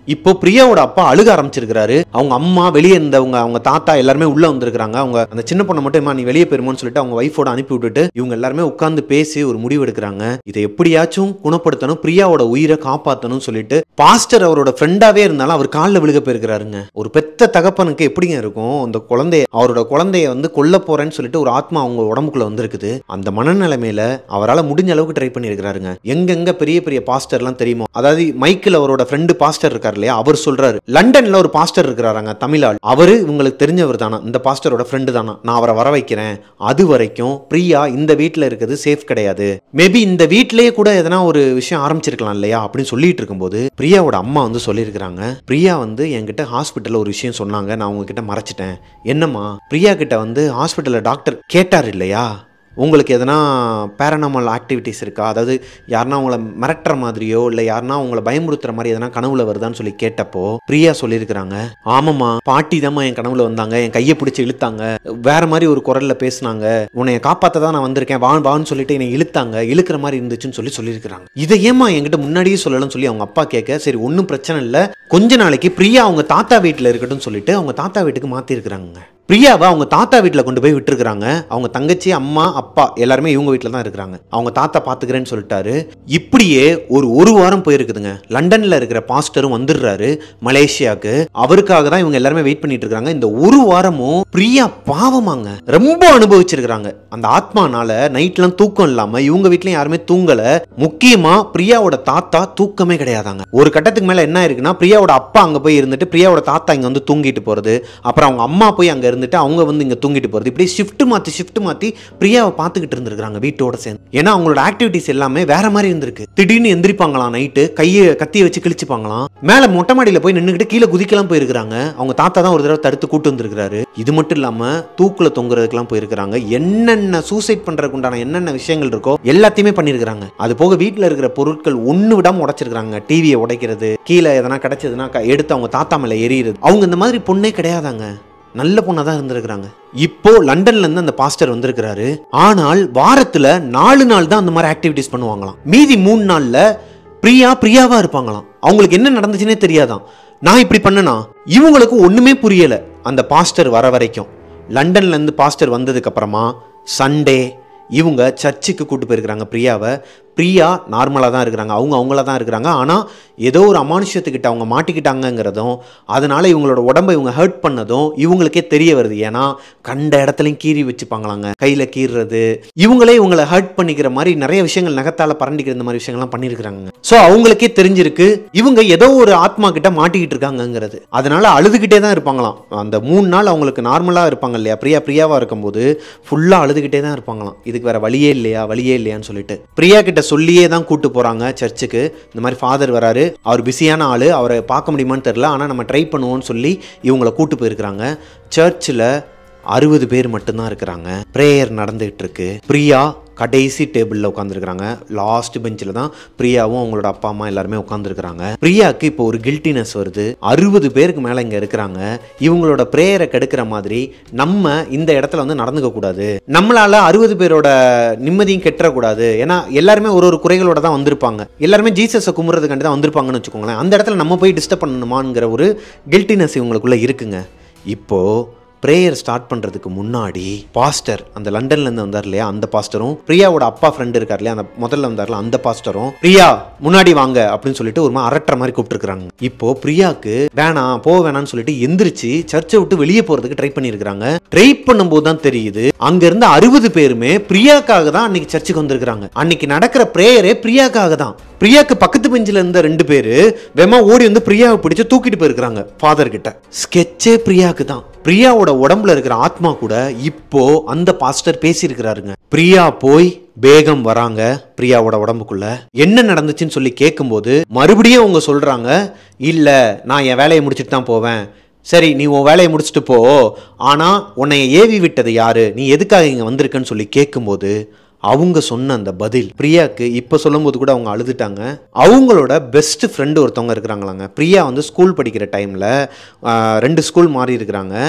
இப்போ பிரியாவோட அப்பா அழுக ஆரம்பிச்சிருக்காரு. அவங்க அம்மா வெளியே இருந்தவங்க, அவங்க தாத்தா எல்லாருமே உள்ள வந்திருக்காங்க. அவங்க அந்த சின்ன பொண்ணை மட்டும் நீ வெளியே போயிருமோன்னு சொல்லிட்டு அவங்க வைஃபோட அனுப்பி விட்டுட்டு இவங்க எல்லாருமே உட்கார்ந்து பேசி ஒரு முடிவு எடுக்கிறாங்க. இதை எப்படியாச்சும் குணப்படுத்தணும், பிரியாவோட உயிரை காப்பாற்றணும் சொல்லிட்டு பாஸ்டர் அவரோட ஃப்ரெண்டாவே இருந்தாலும் அவர் காலில் விழுக போயிருக்கிறாருங்க. ஒரு பெத்த தகப்பனுக்கு எப்படிங்க இருக்கும், அந்த குழந்தைய அவரோட குழந்தைய வந்து கொல்ல போறேன்னு சொல்லிட்டு ஒரு ஆத்மா அவங்க உடம்புக்குள்ள வந்திருக்குது. அந்த மனநிலைமையில அவரால் முடிஞ்ச அளவுக்கு ட்ரை பண்ணியிருக்கிறாருங்க. எங்கெங்க பெரிய பெரிய பாஸ்டர்லாம் தெரியுமோ, அதாவது மைக்கில் அவரோட ஃப்ரெண்டு பாஸ்டர் இருக்கார் இல்லையா, அவர் சொல்றாரு லண்டன்ல ஒரு பாஸ்டர் இருக்கிறாராங்க தமிழால், அவரு உங்களுக்கு தெரிஞ்சவர் தானா, இந்த பாஸ்டரோட ஃப்ரெண்டு தானா, நான் அவரை வர வைக்கிறேன், அது வரைக்கும் பிரியா இந்த வீட்டில் இருக்கிறது சேஃப் கிடையாது, மேபி இந்த வீட்டிலேயே கூட எதனா ஒரு விஷயம் ஆரம்பிச்சிருக்கலாம் இல்லையா அப்படின்னு சொல்லிட்டு இருக்கும்போது பிரியாவோட அம்மா வந்து சொல்லியிருக்கிறாங்க, பிரியா வந்து என்கிட்ட ஹாஸ்பிட்டல்ல ஒரு விஷயம் சொன்னாங்க, நான் உங்ககிட்ட மறைச்சிட்டேன். என்னம்மா, பிரியா கிட்ட வந்து ஹாஸ்பிட்டல்ல டாக்டர் கேட்டார் இல்லையா, உங்களுக்கு எதனா பேரனாமல் ஆக்டிவிட்டிஸ் இருக்கா, அதாவது யாருன்னா உங்களை மிரட்டுற மாதிரியோ இல்லை யாருன்னா உங்களை பயமுறுத்துற மாதிரி எதனா கனவுல வருதான்னு சொல்லி கேட்டப்போ பிரியா சொல்லியிருக்கிறாங்க, ஆமாம்மா பாட்டி தாம்மா என் கனவுல வந்தாங்க, என் கையை பிடிச்சி இழுத்தாங்க, வேற மாதிரி ஒரு குரல்ல பேசினாங்க, உன்னை காப்பாற்ற தான் நான் வந்திருக்கேன் வா வான்னு சொல்லிட்டு என்னை இழுத்தாங்க, இழுக்கிற மாதிரி இருந்துச்சுன்னு சொல்லி சொல்லியிருக்கிறாங்க. இதை ஏமா என்கிட்ட முன்னாடியே சொல்லலன்னு சொல்லி அவங்க அப்பா கேட்க, சரி ஒன்றும் பிரச்சனை இல்லை, கொஞ்ச நாளைக்கு பிரியா அவங்க தாத்தா வீட்டில் இருக்கட்டும் சொல்லிட்டு அவங்க தாத்தா வீட்டுக்கு மாற்றிருக்கிறாங்க. பிரியாவை அவங்க தாத்தா வீட்டில் கொண்டு போய் விட்டுருக்காங்க. அவங்க தங்கச்சி அம்மா அப்பா எல்லாருமே இவங்க வீட்டில் தான் இருக்கிறாங்க. அவங்க தாத்தா பார்த்துக்கிறேன்னு சொல்லிட்டாரு. இப்படியே ஒரு ஒரு வாரம் போயிருக்குதுங்க. லண்டன்ல இருக்கிற பாஸ்டரும் வந்துடுறாரு மலேசியாவுக்கு. அவருக்காக தான் இவங்க எல்லாருமே வெயிட் பண்ணிட்டு இருக்காங்க. இந்த ஒரு வாரமும் பிரியா பாவமாங்க ரொம்ப அனுபவிச்சிருக்கிறாங்க. அந்த ஆத்மானால நைட்லாம் தூக்கம் இல்லாம இவங்க வீட்லயும் யாருமே தூங்கல. முக்கியமா பிரியாவோட தாத்தா தூக்கமே கிடையாதாங்க. ஒரு கட்டத்துக்கு மேல என்ன இருக்குன்னா, பிரியாவோட அப்பா அங்க போய் இருந்துட்டு பிரியாவோட தாத்தா இங்க வந்து தூங்கிட்டு போறது, அப்புறம் அவங்க அம்மா போய் அங்க இருந்துட்டு அவங்க வந்து இங்க தூங்கிட்டு போறது, இப்படி ஷிஃப்ட் மாத்தி ஷிஃப்ட் மாத்தி பிரியாவை பார்த்துக்கிட்டு இருந்திருக்காங்க வீட்டோட சேர்ந்து. ஏன்னா அவங்களோட ஆக்டிவிட்டிஸ் எல்லாமே வேற மாதிரி இருந்திருக்கு. திடீர்னு எந்திரிப்பாங்களாம், நைட்டு கையை கத்தியை வச்சு கிழிச்சுப்பாங்களாம், மேல மொட்டை மாடியில போய் நின்றுக்கிட்டு கீழே குதிக்கலாம் போயிருக்காங்க. அவங்க தாத்தா தான் ஒரு தடவை தடுத்து கூட்டு வந்திருக்காரு. இது மட்டும் இல்லாம தூக்குல தொங்குறதுக்கெல்லாம் போயிருக்காங்க. என்னென்ன சூசைட் பண்றதுக்கு உண்டான என்னென்ன விஷயங்கள் இருக்கோ எல்லாத்தையுமே பண்ணிருக்காங்க. அது போக வீட்டுல இருக்கிற பொருட்கள் ஒண்ணு விடாம உடைச்சிருக்காங்க. டிவியை உடைக்கிறது, கீழே எதனா கிடைச்சதுன்னா எடுத்து அவங்க தாத்தா மேல எறிகிறது. அவங்க இந்த மாதிரி பொண்ணே கிடையாதாங்க, நல்ல பொண்ணா தான் இருந்திருக்கிறாங்க. இப்போ லண்டன்ல இருந்து அந்த பாஸ்டர் வந்திருக்கிறாரு. ஆனால் வாரத்துல நாலு நாள் தான் அந்த மாதிரி ஆக்டிவிட்டிஸ் பண்ணுவாங்களாம். மீதி மூணு நாள்ல பிரியா பிரியாவா இருப்பாங்களாம். அவங்களுக்கு என்ன நடந்துச்சுன்னே தெரியாதான். நான் இப்படி பண்ணனா இவங்களுக்கு ஒண்ணுமே புரியல. அந்த பாஸ்டர் வர வரைக்கும், லண்டன்ல இருந்து பாஸ்டர் வந்ததுக்கு அப்புறமா சண்டே இவங்க சர்ச்சுக்கு கூட்டு போயிருக்கிறாங்க பிரியாவை. பிரியா நார்மலாக தான் இருக்கிறாங்க, அவங்க அவங்கள தான் இருக்கிறாங்க. ஆனால் ஏதோ ஒரு அமானுஷத்துக்கிட்ட அவங்க மாட்டிக்கிட்டாங்கிறதும், அதனால இவங்களோட உடம்பை இவங்க ஹர்ட் பண்ணதும் இவங்களுக்கே தெரிய வருது. ஏன்னா கண்ட இடத்துலையும் கீறி வச்சுப்பாங்களாங்க, கையில் கீறுறது, இவங்களே இவங்களை ஹர்ட் பண்ணிக்கிற மாதிரி நிறைய விஷயங்கள், நகத்தால் பறண்டிக்கிற இந்த மாதிரி விஷயங்கள்லாம் பண்ணியிருக்கிறாங்க. ஸோ அவங்களுக்கே தெரிஞ்சிருக்கு இவங்க ஏதோ ஒரு ஆத்மா கிட்ட மாட்டிக்கிட்டு இருக்காங்கிறது. அதனால அழுதுகிட்டே தான் இருப்பாங்களாம். அந்த மூணு நாள் அவங்களுக்கு நார்மலாக இருப்பாங்க இல்லையா, பிரியா பிரியாவாக இருக்கும்போது ஃபுல்லாக அழுதுகிட்டே தான் இருப்பாங்களாம். இதுக்கு வேற வழியே இல்லையா வழியே இல்லையான்னு சொல்லிட்டு பிரியா கிட்ட சொல்லியே தான் கூட்டு போறாங்க சர்ச்சுக்கு. இந்த மாதிரி ஃபாதர் வராரு, அவர் பிஸியான ஆளு, அவரை பார்க்க முடியுமான்னு தெரியல, ஆனால் நம்ம ட்ரை பண்ணுவோம்னு சொல்லி இவங்களை கூட்டு போயிருக்கிறாங்க. சர்ச்சில் அறுபது பேர் மட்டும்தான் இருக்கிறாங்க. பிரேயர் நடந்துகிட்டு இருக்கு. பிரியா கடைசி டேபிளில் உட்காந்துருக்காங்க. லாஸ்ட் பெஞ்சில் தான் பிரியாவும் அவங்களோட அப்பா அம்மா எல்லாருமே உட்காந்துருக்காங்க. பிரியாவுக்கு இப்போ ஒரு கில்ட்டினஸ் வருது. அறுபது பேருக்கு மேலே இங்கே இருக்கிறாங்க. இவங்களோட பிரேயரை கெடுக்கிற மாதிரி நம்ம இந்த இடத்துல வந்து நடந்துக்க கூடாது, நம்மளால அறுபது பேரோட நிம்மதியும் கெட்டக்கூடாது. ஏன்னா எல்லாருமே ஒரு ஒரு குறைகளோட தான் வந்திருப்பாங்க. எல்லாருமே ஜீசஸை கும்பிட்றதுக்காண்டி தான் வந்திருப்பாங்கன்னு வச்சுக்கோங்களேன். அந்த இடத்துல நம்ம போய் டிஸ்டர்ப் பண்ணணுமாங்கிற ஒரு கில்ட்டினஸ் இவங்களுக்குள்ள இருக்குங்க. இப்போ பிரேயர் ஸ்டார்ட் பண்ணுறதுக்கு முன்னாடி பாஸ்டர், அந்த லண்டன்லேருந்து வந்தார் இல்லையா அந்த பாஸ்டரும், பிரியாவோட அப்பா ஃப்ரெண்டு இருக்கார் இல்லையா அந்த முதல்ல வந்தார்ல அந்த பாஸ்டரும், பிரியா முன்னாடி வாங்க அப்படின்னு சொல்லிட்டு ஒரு மாதிரி அரட்டுற மாதிரி கூப்பிட்டுருக்காங்க. இப்போ பிரியாவுக்கு வேணாம் போக வேணாம்னு சொல்லிட்டு எந்திரிச்சு சர்ச்சை விட்டு வெளியே போகிறதுக்கு ட்ரை பண்ணியிருக்காங்க. ட்ரை பண்ணும்போது தான் தெரியுது அங்க இருந்த அறுபது பேருமே பிரியாக்காக தான் அன்னைக்கு சர்ச்சுக்கு வந்திருக்காங்க. அன்னைக்கு நடக்கிற பிரேயரே பிரியாக்காக தான். பிரியாக்கு பக்கத்து பெஞ்சில் இருந்த ரெண்டு பேரு வேமா ஓடி வந்து பிரியாவை பிடிச்சு தூக்கிட்டு போயிருக்காங்க ஃபாதர் கிட்ட. ஸ்கெட்சே பிரியாக்கு தான். பிரியாவோட உடம்புல இருக்கிற ஆத்மா கூட இப்போ அந்த பாஸ்டர் பேசியிருக்கிறாருங்க. பிரியா போய் பேகம் வராங்க பிரியாவோட உடம்புக்குள்ள. என்ன நடந்துச்சுன்னு சொல்லி கேட்கும்போது மறுபடியும் அவங்க சொல்றாங்க, இல்ல நான் என் வேலையை முடிச்சுட்டு தான் போவேன். சரி நீ உன் வேலையை முடிச்சுட்டு போ, ஆனா உன்னை ஏவி விட்டது யாரு, நீ எதுக்காக இங்க வந்திருக்கன்னு சொல்லி கேட்கும்போது அவங்க சொன்ன அந்த பதில் பிரியாக்கு இப்போ சொல்லும்போது கூட அவங்க அழுதுட்டாங்க. அவங்களோட பெஸ்ட் ஃப்ரெண்டு ஒருத்தவங்க இருக்கிறாங்களாங்க. பிரியா வந்து ஸ்கூல் படிக்கிற டைமில் ரெண்டு ஸ்கூல் மாறி இருக்கிறாங்க.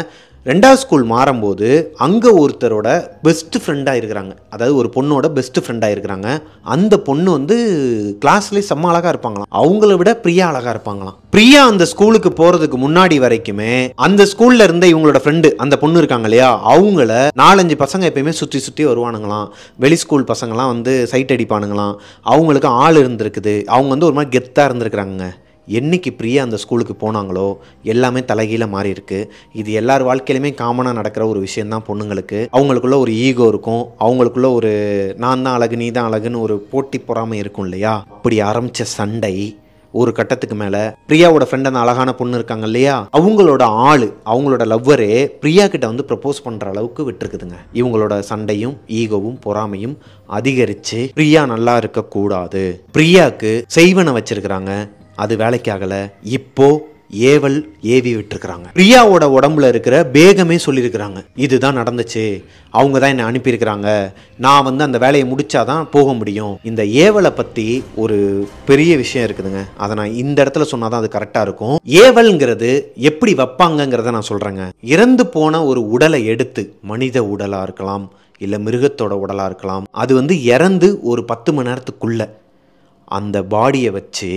ரெண்டாவது ஸ்கூல் மாறும்போது அங்கே ஒருத்தரோட பெஸ்ட் ஃப்ரெண்டாக இருக்கிறாங்க, அதாவது ஒரு பொண்ணோட பெஸ்ட் ஃப்ரெண்டாக இருக்கிறாங்க. அந்த பொண்ணு வந்து கிளாஸ்லேயே செம்ம அழகாக இருப்பாங்களாம், அவங்கள விட பிரியா அழகாக இருப்பாங்களாம். பிரியா அந்த ஸ்கூலுக்கு போகிறதுக்கு முன்னாடி வரைக்குமே அந்த ஸ்கூலில் இருந்த இவங்களோட ஃப்ரெண்டு அந்த பொண்ணு இருக்காங்க இல்லையா, அவங்கள நாலஞ்சு பசங்க எப்பயுமே சுற்றி சுற்றி வருவானுங்களாம். வெளி ஸ்கூல் பசங்களாம் வந்து சைட் அடிப்பானுங்களாம். அவங்களுக்கு ஆள் இருந்திருக்குது, அவங்க வந்து ஒரு மாதிரி கெத்தாக இருந்திருக்கிறாங்க. என்னைக்கு பிரியா அந்த ஸ்கூலுக்கு போனாங்களோ எல்லாமே தலைகீழ மாறி இருக்கு. இது எல்லார் வாழ்க்கையிலுமே காமனாக நடக்கிற ஒரு விஷயந்தான். பொண்ணுங்களுக்கு அவங்களுக்குள்ள ஒரு ஈகோ இருக்கும், அவங்களுக்குள்ள ஒரு நான் தான் அழகு நீ தான் அழகுன்னு ஒரு போட்டி பொறாமை இருக்கும் இல்லையா. அப்படி ஆரம்பித்த சண்டை ஒரு கட்டத்துக்கு மேலே பிரியாவோட ஃப்ரெண்ட் அந்த அழகான பொண்ணு இருக்காங்க இல்லையா, அவங்களோட ஆள் அவங்களோட லவ்வரே பிரியா கிட்ட வந்து ப்ரப்போஸ் பண்ணுற அளவுக்கு விட்டுருக்குதுங்க. இவங்களோட சண்டையும் ஈகோவும் பொறாமையும் அதிகரித்து பிரியா நல்லா இருக்கக்கூடாது, பிரியாவுக்கு செய்வனை வச்சிருக்கிறாங்க. அது வேலைக்கு ஆகலை. இப்போ ஏவல் ஏவி விட்டுருக்குறாங்க. பிரியாவோட உடம்புல இருக்கிற பேகமே சொல்லியிருக்கிறாங்க, இதுதான் நடந்துச்சு, அவங்க தான் என்னை அனுப்பியிருக்கிறாங்க, நான் வந்து அந்த வேலையை முடிச்சாதான் போக முடியும். இந்த ஏவலை பற்றி ஒரு பெரிய விஷயம் இருக்குதுங்க, அதை நான் இந்த இடத்துல சொன்னாதான் அது கரெக்டாக இருக்கும். ஏவல்ங்கிறது எப்படி வைப்பாங்கங்கிறத நான் சொல்கிறேங்க. இறந்து போன ஒரு உடலை எடுத்து, மனித உடலாக இருக்கலாம் இல்லை மிருகத்தோட உடலாக இருக்கலாம், அது வந்து இறந்து ஒரு பத்து மணி நேரத்துக்குள்ள அந்த பாடியை வச்சு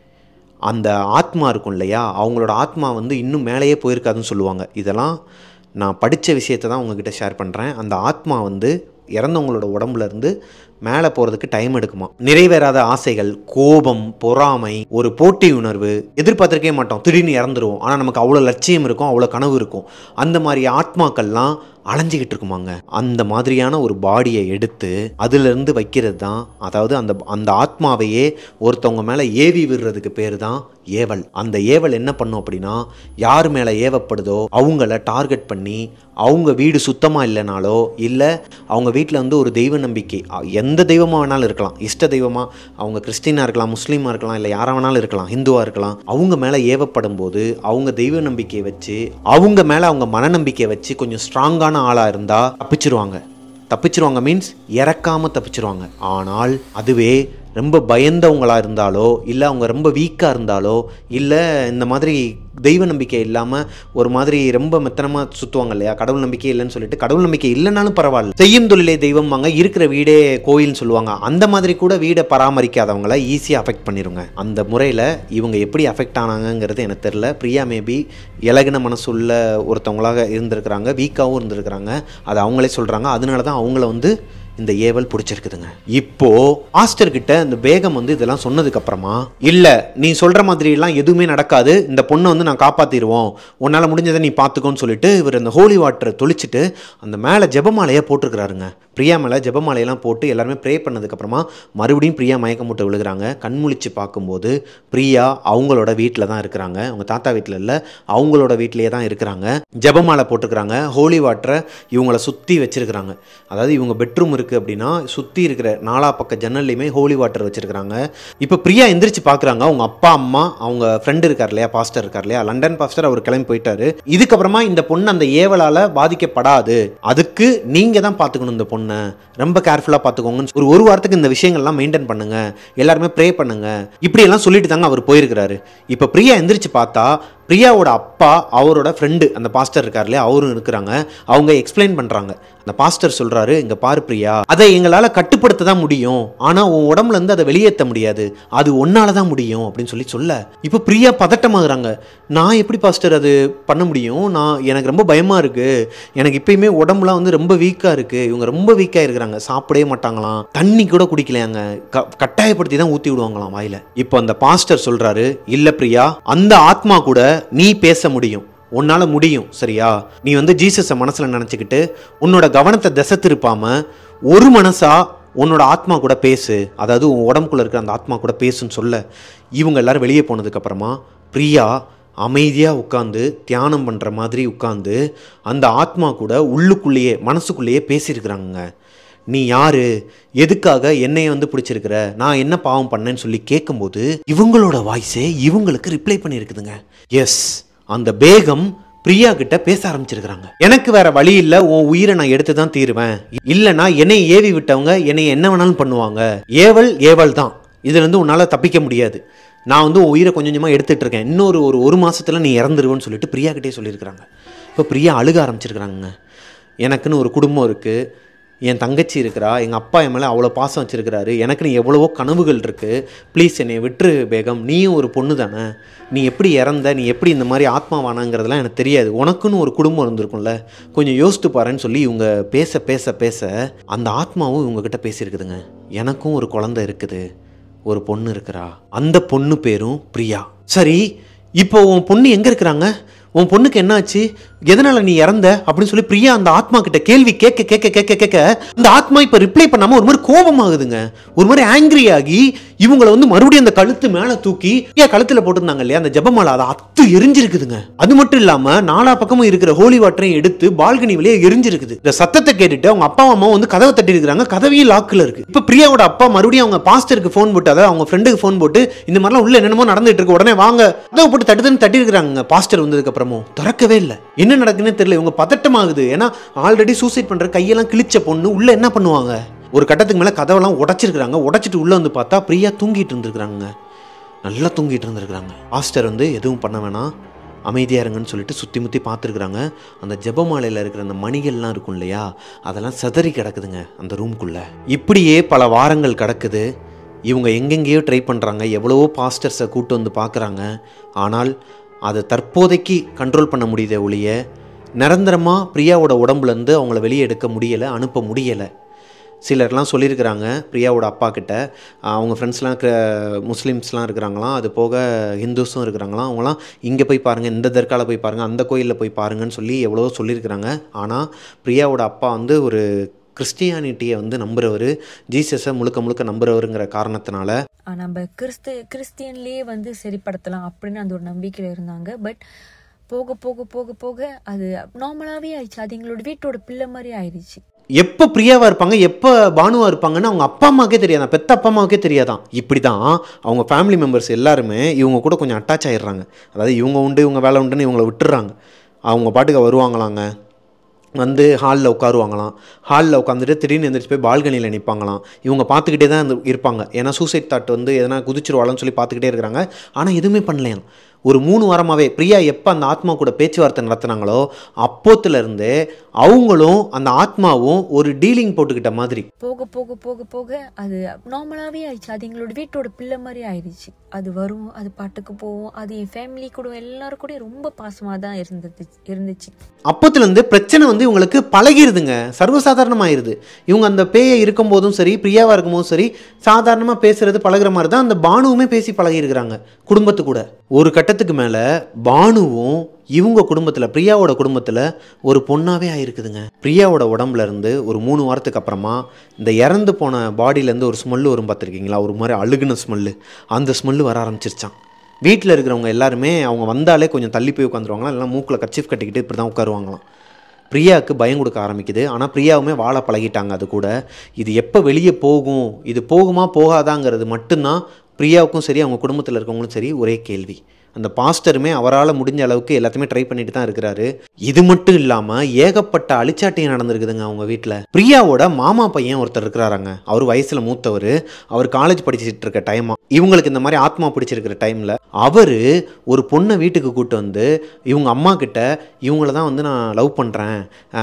அந்த ஆத்மா இருக்கும் இல்லையா, அவங்களோட ஆத்மா வந்து இன்னும் மேலேயே போயிருக்காதுன்னு சொல்லுவாங்க. இதெல்லாம் நான் படித்த விஷயத்தை தான் உங்ககிட்ட ஷேர் பண்ணுறேன். அந்த ஆத்மா வந்து இறந்தவங்களோட உடம்புல இருந்து மேலே போகிறதுக்கு டைம் எடுக்குமா. நிறைவேறாத ஆசைகள், கோபம், பொறாமை, ஒரு போட்டி உணர்வு, எதிர்பார்த்துருக்கே மாட்டோம், திடீர்னு இறந்துருவோம். ஆனால் நமக்கு அவ்வளோ லட்சியம் இருக்கும், அவ்வளோ கனவு இருக்கும். அந்த மாதிரி ஆத்மாக்கள்லாம் அலைஞ்சிக்கிட்டு இருக்குமாங்க. அந்த மாதிரியான ஒரு பாடியை எடுத்து அதிலிருந்து வைக்கிறது தான், அதாவது அந்த அந்த ஆத்மாவையே ஒருத்தவங்க மேலே ஏவி விடுறதுக்கு பேர் தான் ஏவல். அந்த ஏவல் என்ன பண்ணும் அப்படின்னா, யார் மேலே ஏவப்படுதோ அவங்கள டார்கெட் பண்ணி அவங்க வீடு சுத்தமாக இல்லைனாலோ, இல்லை அவங்க வீட்டில் வந்து ஒரு தெய்வ நம்பிக்கை, எந்த தெய்வமாக வேணாலும் இருக்கலாம், இஷ்ட தெய்வமாக அவங்க கிறிஸ்டினாக இருக்கலாம், முஸ்லீமாக இருக்கலாம், இல்லை யாராக வேணாலும் இருக்கலாம், ஹிந்துவாக இருக்கலாம், அவங்க மேலே ஏவப்படும் போது அவங்க தெய்வ நம்பிக்கையை வச்சு, அவங்க மேலே அவங்க மனநம்பிக்கையை வச்சு கொஞ்சம் ஸ்ட்ராங்கான ஆளாக இருந்தால் தப்பிச்சிருவாங்க. தப்பிச்சிருவாங்க மீன்ஸ் இறக்காமல் தப்பிச்சிருவாங்க. ஆனால் அதுவே ரொம்ப பயந்தவங்களாக இருந்தாலோ, இல்லை அவங்க ரொம்ப வீக்காக இருந்தாலோ, இல்லை இந்த மாதிரி தெய்வ நம்பிக்கை இல்லாமல் ஒரு மாதிரி ரொம்ப மெத்தனமாக சுற்றுவாங்க இல்லையா, கடவுள் நம்பிக்கை இல்லைன்னு சொல்லிட்டு, கடவுள் நம்பிக்கை இல்லைனாலும் பரவாயில்ல, செய்யும் தொழிலே தெய்வம் வாங்க, இருக்கிற வீடே கோயில்னு சொல்லுவாங்க, அந்த மாதிரி கூட வீடை பராமரிக்காதவங்கள ஈஸியாக அஃபெக்ட் பண்ணிடுங்க. அந்த முறையில் இவங்க எப்படி அஃபெக்ட் ஆனாங்கங்கிறது எனக்கு தெரில. பிரியா மேபி இலகின மனசுள்ள ஒருத்தவங்களாக இருந்திருக்கிறாங்க, வீக்காகவும் இருந்திருக்கிறாங்க, அது அவங்களே சொல்கிறாங்க. அதனால தான் அவங்கள வந்து இந்த ஏவல் பிடிச்சிருக்குதுங்க. இப்போ மாஸ்டர் கிட்ட இந்த பேகம் வந்து இதெல்லாம் சொன்னதுக்கு அப்புறமா, இல்ல நீ சொல்ற மாதிரி எல்லாம் எதுவுமே நடக்காது, இந்த பொண்ணை வந்து நான் காப்பாத்திடுவோம், உன்னால முடிஞ்சதை நீ பாத்துக்கோன்னு சொல்லிட்டு இவர் அந்த ஹோலி வாட்டரை தொளிச்சுட்டு அந்த மேல ஜெபமாலையை போட்டிருக்கிறாருங்க. பிரியா மேல ஜெபமாலையெல்லாம் போட்டு எல்லாருமே ப்ரே பண்ணதுக்கு அப்புறமா மறுபடியும் பிரியா மயக்கம் மூட்டை விழுகிறாங்க. கண்முழிச்சு பார்க்கும்போது பிரியா அவங்களோட வீட்டில் தான் இருக்கிறாங்க, அவங்க தாத்தா வீட்டில் இல்லை, அவங்களோட வீட்டிலேயே தான் இருக்கிறாங்க. ஜெபமாலை போட்டுக்கிறாங்க, ஹோலி வாட்டரை இவங்கள சுற்றி வச்சிருக்கிறாங்க. அதாவது இவங்க பெட்ரூம் இருக்கு அப்படின்னா சுற்றி இருக்கிற நாலா பக்க ஜன்னல்லையுமே ஹோலி வாட்டர் வச்சிருக்கிறாங்க. இப்போ பிரியா எந்திரிச்சு பார்க்குறாங்க, அவங்க அப்பா அம்மா, அவங்க ஃப்ரெண்டு இருக்கார் இல்லையா, பாஸ்டர் இருக்கார் இல்லையா, லண்டன் பாஸ்டர், அவர் கிளம்பி போயிட்டாரு. இதுக்கப்புறமா இந்த பொண்ணு அந்த ஏவலால் பாதிக்கப்படாது, அதுக்கு நீங்க தான் பார்த்துக்கணும், இந்த பொண்ணு ரொம்ப கேர்ஃபுல்லாக பார்த்துக்கோங்கன்னு ஒரு ஒரு வாரத்துக்கு இந்த விஷயங்கள்லாம் மெயின்டைன் பண்ணுங்க, எல்லாருமே ப்ரே பண்ணுங்க, இப்படி எல்லாம் சொல்லிட்டு தாங்க அவர் போயிருக்கிறாரு. இப்போ பிரியா எந்திரிச்சு பார்த்தா பிரியாவோட அப்பா, அவரோட ஃப்ரெண்டு அந்த பாஸ்டர் இருக்கார் இல்லையா, அவரும் இருக்கிறாங்க. அவங்க எக்ஸ்பிளைன் பண்ணுறாங்க. அந்த பாஸ்டர் சொல்கிறாரு, இங்கே பாரு பிரியா, அதை எங்களால் கட்டுப்படுத்த தான் முடியும், ஆனால் உன் உடம்புல இருந்து அதை வெளியேற்ற முடியாது, அது ஒன்னால தான் முடியும் அப்படின்னு சொல்லி சொல்ல, இப்போ பிரியா பதட்டமாகறாங்க. நான் எப்படி பாஸ்டர் அது பண்ண முடியும், நான் எனக்கு ரொம்ப பயமாக இருக்குது, எனக்கு இப்பயுமே உடம்புலாம் வந்து ரொம்ப வீக்காக இருக்குது, இவங்க ரொம்ப வீக்காக இருக்கிறாங்க, சாப்பிடவே மாட்டாங்களாம், தண்ணி கூட குடிக்கலையாங்க, க கட்டாயப்படுத்தி தான் ஊற்றி விடுவாங்களாம் வாயில். இப்போ அந்த பாஸ்டர் சொல்கிறாரு, இல்லை பிரியா, அந்த ஆத்மா கூட நீ பேச முடியும், உன்னால முடியும், சரியா, நீ வந்து ஜீசஸை மனசுல நினைச்சுக்கிட்டு உன்னோட கவனத்தை திசை திருப்பாம ஒரு மனசா உன்னோட ஆத்மா கூட பேசு, அதாவது உன் உடம்புக்குள்ள இருக்கிற அந்த ஆத்மா கூட பேசுன்னு சொல்ல, இவங்க எல்லாரும் வெளியே போனதுக்கு அப்புறமா பிரியா அமைதியாக உட்காந்து தியானம் பண்ணுற மாதிரி உட்காந்து அந்த ஆத்மா கூட உள்ளுக்குள்ளேயே மனசுக்குள்ளேயே பேசியிருக்கிறாங்க. நீ யாரு, எதுக்காக என்னைய வந்து பிடிச்சிருக்கிற, நான் என்ன பாவம் பண்ணேன்னு சொல்லி கேட்கும்போது இவங்களோட வாய்ஸே இவங்களுக்கு ரிப்ளை பண்ணியிருக்குதுங்க. எஸ், அந்த பேகம் பிரியா கிட்ட பேச ஆரம்பிச்சிருக்கிறாங்க. எனக்கு வேற வழி இல்லை, உன் உயிரை நான் எடுத்து தான் தீருவேன், இல்லைன்னா என்னை ஏவி விட்டவங்க என்னை என்ன வேணாலும் பண்ணுவாங்க, ஏவல் ஏவல் தான், இதுல இருந்து உன்னால தப்பிக்க முடியாது, நான் வந்து உன் உயிரை கொஞ்சம் கொஞ்சமாக எடுத்துட்டு இருக்கேன், இன்னொரு ஒரு ஒரு மாசத்துல நீ இறந்துருவேன்னு சொல்லிட்டு பிரியா கிட்டே சொல்லியிருக்கிறாங்க. இப்போ பிரியா அழுக ஆரம்பிச்சிருக்கிறாங்க. எனக்குன்னு ஒரு குடும்பம் இருக்குது, என் தங்கச்சி இருக்கிறா, எங்கள் அப்பா என் மேலே அவ்வளோ பாசம் வச்சுருக்கிறாரு, எனக்குன்னு எவ்வளவோ கனவுகள் இருக்குது, ப்ளீஸ் என்னை விட்டுரு பேகம், நீயும் ஒரு பொண்ணு தானே, நீ எப்படி இறந்த, நீ எப்படி இந்த மாதிரி ஆத்மாவானாங்கிறதுலாம் எனக்கு தெரியாது, உனக்குன்னு ஒரு குடும்பம் இருந்திருக்கும்ல, கொஞ்சம் யோசித்து பாருன்னு சொல்லி இவங்க பேச பேச பேச அந்த ஆத்மாவும் இவங்ககிட்ட பேசியிருக்குதுங்க. எனக்கும் ஒரு குழந்தை இருக்குது, ஒரு பொண்ணு இருக்கிறா, அந்த பொண்ணு பேரும் பிரியா. சரி, இப்போ உன் பொண்ணு எங்கே இருக்கிறாங்க, உன் பொண்ணுக்கு என்னாச்சு, எதனால் நீ இறந்த அப்படின்னு சொல்லி பிரியா அந்த ஆத்மா கிட்ட கேள்வி கேட்க கேட்க கேட்க கேட்க அந்த ஆத்மா இப்போ ரிப்ளை பண்ணாமல் ஒரு மாதிரி கோபமாகுதுங்க, ஒரு மாதிரி ஆங்கிரி ஆகி இவங்களை வந்து மறுபடியும் அந்த கழுத்து மேலே தூக்கி ஏன் கழுத்தில் போட்டிருந்தாங்க இல்லையா அந்த ஜெபமாலை, அதை அத்து எரிஞ்சிருக்குதுங்க. அது மட்டும் இல்லாமல் நாலா பக்கமும் இருக்கிற ஹோலி வாட்டரையும் எடுத்து பால்கனி வெளியே எரிஞ்சிருக்குது. இந்த சத்தத்தை கேட்டுட்டு அவங்க அப்பா அம்மா வந்து கதவை தட்டி இருக்கிறாங்க, கதவையும் லாக்கில் இருக்கு. இப்போ பிரியாவோட அப்பா மறுபடியும் அவங்க பாஸ்டருக்கு ஃபோன் போட்டு, அதாவது அவங்க ஃப்ரெண்டுக்கு ஃபோன் போட்டு இந்த மாதிரிலாம் உள்ள என்னென்னமோ நடந்துட்டு இருக்கு, உடனே வாங்க, கதவை போட்டு தட்டுதுன்னு தட்டி இருக்கிறாங்க. பாஸ்டர் வந்ததுக்கு அப்புறமும் திறக்கவே இல்லை. என்ன நடக்குன்னு தெரியல, இவங்க பதட்டமாகுது. ஏன்னா ஆல்ரெடி சூசைட் பண்ற கையெல்லாம் கிழிச்ச பொண்ணு உள்ள என்ன பண்ணுவாங்க. ஒரு கட்டத்துக்கு மேலே கதவெல்லாம் உடைச்சிருக்கிறாங்க. உடைச்சிட்டு உள்ளே வந்து பார்த்தா பிரியா தூங்கிட்டு இருந்திருக்கிறாங்க, நல்லா தூங்கிட்டு இருந்திருக்கிறாங்க. பாஸ்டர் வந்து எதுவும் பண்ண வேணாம், அமைதியாக இருங்கன்னு சொல்லிட்டு சுற்றி முற்றி பார்த்துருக்குறாங்க. அந்த ஜெபமாலையில் இருக்கிற அந்த மணிகள்லாம் இருக்கும் இல்லையா, அதெல்லாம் சிதறி கிடக்குதுங்க அந்த ரூம்குள்ளே. இப்படியே பல வாரங்கள் கிடக்குது. இவங்க எங்கெங்கேயோ ட்ரை பண்ணுறாங்க, எவ்வளவோ பாஸ்டர்ஸை கூட்டு வந்து பார்க்குறாங்க. ஆனால் அதை தற்போதைக்கு கண்ட்ரோல் பண்ண முடியுதே ஒழிய நிரந்தரமாக பிரியாவோட உடம்புலேருந்து அவங்கள வெளியே எடுக்க முடியலை, அனுப்ப முடியலை. சிலர்லாம் சொல்லியிருக்கிறாங்க பிரியாவோட அப்பா கிட்ட, அவங்க ஃப்ரெண்ட்ஸ்லாம் க முஸ்லீம்ஸ்லாம் இருக்கிறாங்களாம், அது போக ஹிந்துஸும் இருக்கிறாங்களாம், அவங்களாம் இங்கே போய் பாருங்கள், இந்த தர்காவில் போய் பாருங்கள், அந்த கோயிலில் போய் பாருங்கன்னு சொல்லி எவ்வளோ சொல்லியிருக்கிறாங்க. ஆனால் பிரியாவோட அப்பா வந்து ஒரு கிறிஸ்டியானிட்டியை வந்து நம்புறவர், ஜீசஸை முழுக்க முழுக்க நம்புறவருங்கிற காரணத்தினால
நம்ம கிறிஸ்து கிறிஸ்டியன்லேயே வந்து சரிப்படுத்தலாம் அப்படின்னு அந்த ஒரு நம்பிக்கையில் இருந்தாங்க. பட் போக போக போக போக அது நார்மலாகவே ஆயிடுச்சு, அது எங்களோட வீட்டோட பிள்ளை மாதிரி ஆயிடுச்சு.
எப்போ பிரியாவாக இருப்பாங்க, எப்போ பானுவாக இருப்பாங்கன்னு அவங்க அப்பா அம்மாவுக்கே தெரியாதான், பெத்த அப்பா அம்மாவுக்கே தெரியாதான். இப்படி தான் அவங்க ஃபேமிலி மெம்பர்ஸ் எல்லாருமே இவங்க கூட கொஞ்சம் அட்டாச் ஆகிடுறாங்க. அதாவது இவங்க உண்டு இவங்க வேலை உண்டுன்னு இவங்களை விட்டுறாங்க. அவங்க பாட்டுக்கு வருவாங்களாங்க, வந்து ஹாலில் உட்காருவாங்களாம், ஹாலில் உட்காந்துட்டு திடீர்னு எந்திரிச்சு போய் பால்கனியில் நிற்பாங்களாம். இவங்க பார்த்துக்கிட்டே தான் இருப்பாங்க, ஏன்னா சூசைட் தாட் வந்து எதனா குதிச்சிருவாளன்னு சொல்லி பார்த்துக்கிட்டே இருக்கிறாங்க. ஆனால் எதுவுமே பண்ணலையாம். ஒரு மூணு வாரமாகவே பிரியா எப்போ அந்த ஆத்மா கூட பேச்சுவார்த்தை நடத்துனாங்களோ அப்போத்துலேருந்தே அவங்களும் அந்த ஆத்மாவும் ஒரு டீலிங் போட்டுக்கிட்ட மாதிரி
போக போக போக போக அது நார்மலாகவே ஆயிடுச்சு, அது எங்களோட வீட்டோட பிள்ளை மாதிரி ஆயிடுச்சு. அது வரும், அது பாட்டுக்கு போவோம், அது என் ஃபேமிலி கூட எல்லாரும் கூட ரொம்ப பாசமாக தான் இருந்தது இருந்துச்சு.
அப்போத்துலேருந்து பிரச்சனை வந்து இவங்களுக்கு பழகிடுதுங்க, சர்வசாதாரணமாகிடுது. இவங்க அந்த பேயை இருக்கும்போதும் சரி, பிரியாவாக இருக்கும்போதும் சரி, சாதாரணமாக பேசுறது பழகிற மாதிரி தான் அந்த பானுவுமே பேசி பழகிருக்கிறாங்க குடும்பத்து கூட. ஒரு கட்டத்துக்கு மேலே பானுவும் இவங்க குடும்பத்தில், பிரியாவோட குடும்பத்தில் ஒரு பொண்ணாகவே ஆயிருக்குதுங்க. பிரியாவோட உடம்புல இருந்து ஒரு மூணு வாரத்துக்கு அப்புறமா இந்த இறந்து போன பாடியிலேருந்து ஒரு ஸ்மெல்லு வரும் பார்த்துருக்கீங்களா, ஒரு மாதிரி அழுகுன ஸ்மெல்லு, அந்த ஸ்மெல்லு வர ஆரம்பிச்சிருச்சான். வீட்டில் இருக்கிறவங்க எல்லாருமே அவங்க வந்தாலே கொஞ்சம் தள்ளி போய் உட்காந்துருவாங்களாம், இல்லைனா மூக்கில் கர்ச்சீஃப் கட்டிக்கிட்டு இப்படி தான் உட்காருவாங்களாம். பிரியாவுக்கு பயம் கொடுக்க ஆரம்பிக்குது. ஆனால் பிரியாவுமே வாழ பழகிட்டாங்க. அது கூட இது எப்போ வெளியே போகும், இது போகுமா போகாதாங்கிறது மட்டும்தான் பிரியாவுக்கும் சரி அவங்க குடும்பத்தில் இருக்கவங்களும் சரி ஒரே கேள்வி. அந்த பாஸ்டருமே அவரால் முடிஞ்ச அளவுக்கு எல்லாத்தையுமே ட்ரை பண்ணிட்டு தான் இருக்கிறாரு. இது மட்டும் இல்லாமல் ஏகப்பட்ட அழிச்சாட்டியம் நடந்திருக்குதுங்க அவங்க வீட்டில். பிரியாவோட மாமா பையன் ஒருத்தர் இருக்கிறாராங்க, அவர் வயசில் மூத்தவர், அவர் காலேஜ் படிச்சுட்டு இருக்க டைமா, இவங்களுக்கு இந்த மாதிரி ஆத்மா பிடிச்சிருக்கிற டைமில் அவர் ஒரு பொண்ணை வீட்டுக்கு கூப்பிட்டு வந்து இவங்க அம்மா கிட்ட இவங்கள தான் வந்து நான் லவ் பண்ணுறேன்,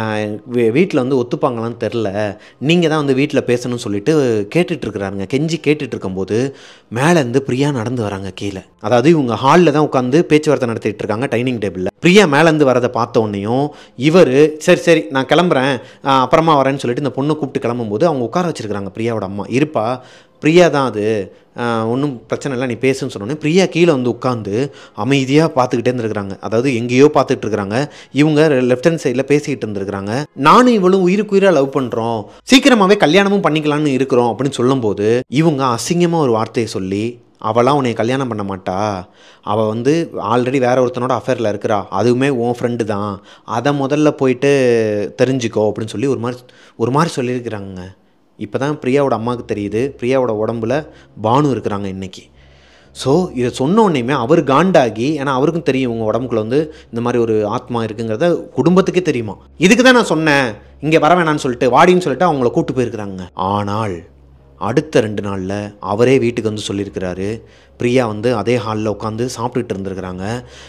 வீட்டில் வந்து ஒத்துப்பாங்களான்னு தெரில, நீங்கள் தான் வந்து வீட்டில் பேசணும்னு சொல்லிட்டு கேட்டுட்ருக்கிறாருங்க. கெஞ்சி கேட்டுட்டு இருக்கும்போது மேலேருந்து பிரியா நடந்து வராங்க கீழே. அதாவது இவங்க ஹாலில் தான் உட்காந்து பேச்சுவார்த்தை நடத்திட்டு இருக்காங்க டைனிங் டேபிளில். பிரியா மேலேருந்து வரதை பார்த்த உடனேயும் இவர் சரி சரி நான் கிளம்புறேன் அப்புறமா வரேன்னு சொல்லிட்டு இந்த பொண்ணை கூப்பிட்டு கிளம்பும்போது அவங்க உட்கார வச்சிருக்கிறாங்க. பிரியாவோட அம்மா இருப்பா, பிரியா தான் அது, ஒன்றும் பிரச்சனை இல்லை, நீ பேசுன்னு சொன்னோன்னே பிரியா கீழே வந்து உட்காந்து அமைதியாக பார்த்துக்கிட்டே இருந்துருக்குறாங்க. அதாவது எங்கேயோ பார்த்துட்டு இருக்கிறாங்க. இவங்க லெஃப்ட் ஹேண்ட் சைடில் பேசிக்கிட்டு இருந்துருக்குறாங்க. நானும் இவளும் உயிருக்கு உயிராக லவ் பண்ணுறோம், சீக்கிரமாகவே கல்யாணமும் பண்ணிக்கலான்னு இருக்கிறோம் அப்படின்னு சொல்லும்போது இவங்க அசிங்கமாக ஒரு வார்த்தையை சொல்லி, அவளாம் உன்னை கல்யாணம் பண்ண மாட்டா, அவள் வந்து ஆல்ரெடி வேற ஒருத்தனோட அஃபேரில் இருக்கிறா, அதுவுமே உன் ஃப்ரெண்டு தான், அதை முதல்ல போயிட்டு தெரிஞ்சுக்கோ அப்படின்னு சொல்லி ஒரு மாதிரி ஒரு மாதிரி சொல்லியிருக்கிறாங்க. இப்போ தான் பிரியாவோட அம்மாவுக்கு தெரியுது பிரியாவோட உடம்புல பானு இருக்கிறாங்க இன்றைக்கி. ஸோ இதை சொன்னோன்னையுமே அவர் காண்டாகி, ஏன்னா அவருக்கும் தெரியும் உங்கள் உடம்புக்குள்ள வந்து இந்த மாதிரி ஒரு ஆத்மா இருக்குங்கிறத குடும்பத்துக்கே தெரியுமா. இதுக்கு தான் நான் சொன்னேன் இங்கே வர வேணான்னு சொல்லிட்டு வாடின்னு சொல்லிட்டு அவங்கள கூப்பிட்டு போயிருக்கிறாங்க. ஆனால் அடுத்த ரெண்டு நாளில் அவரே வீட்டுக்கு வந்து சொல்லியிருக்கிறாரு. பிரியா வந்து அதே ஹாலில் உட்காந்து சாப்பிட்டுட்டு இருந்திருக்கிறாங்க.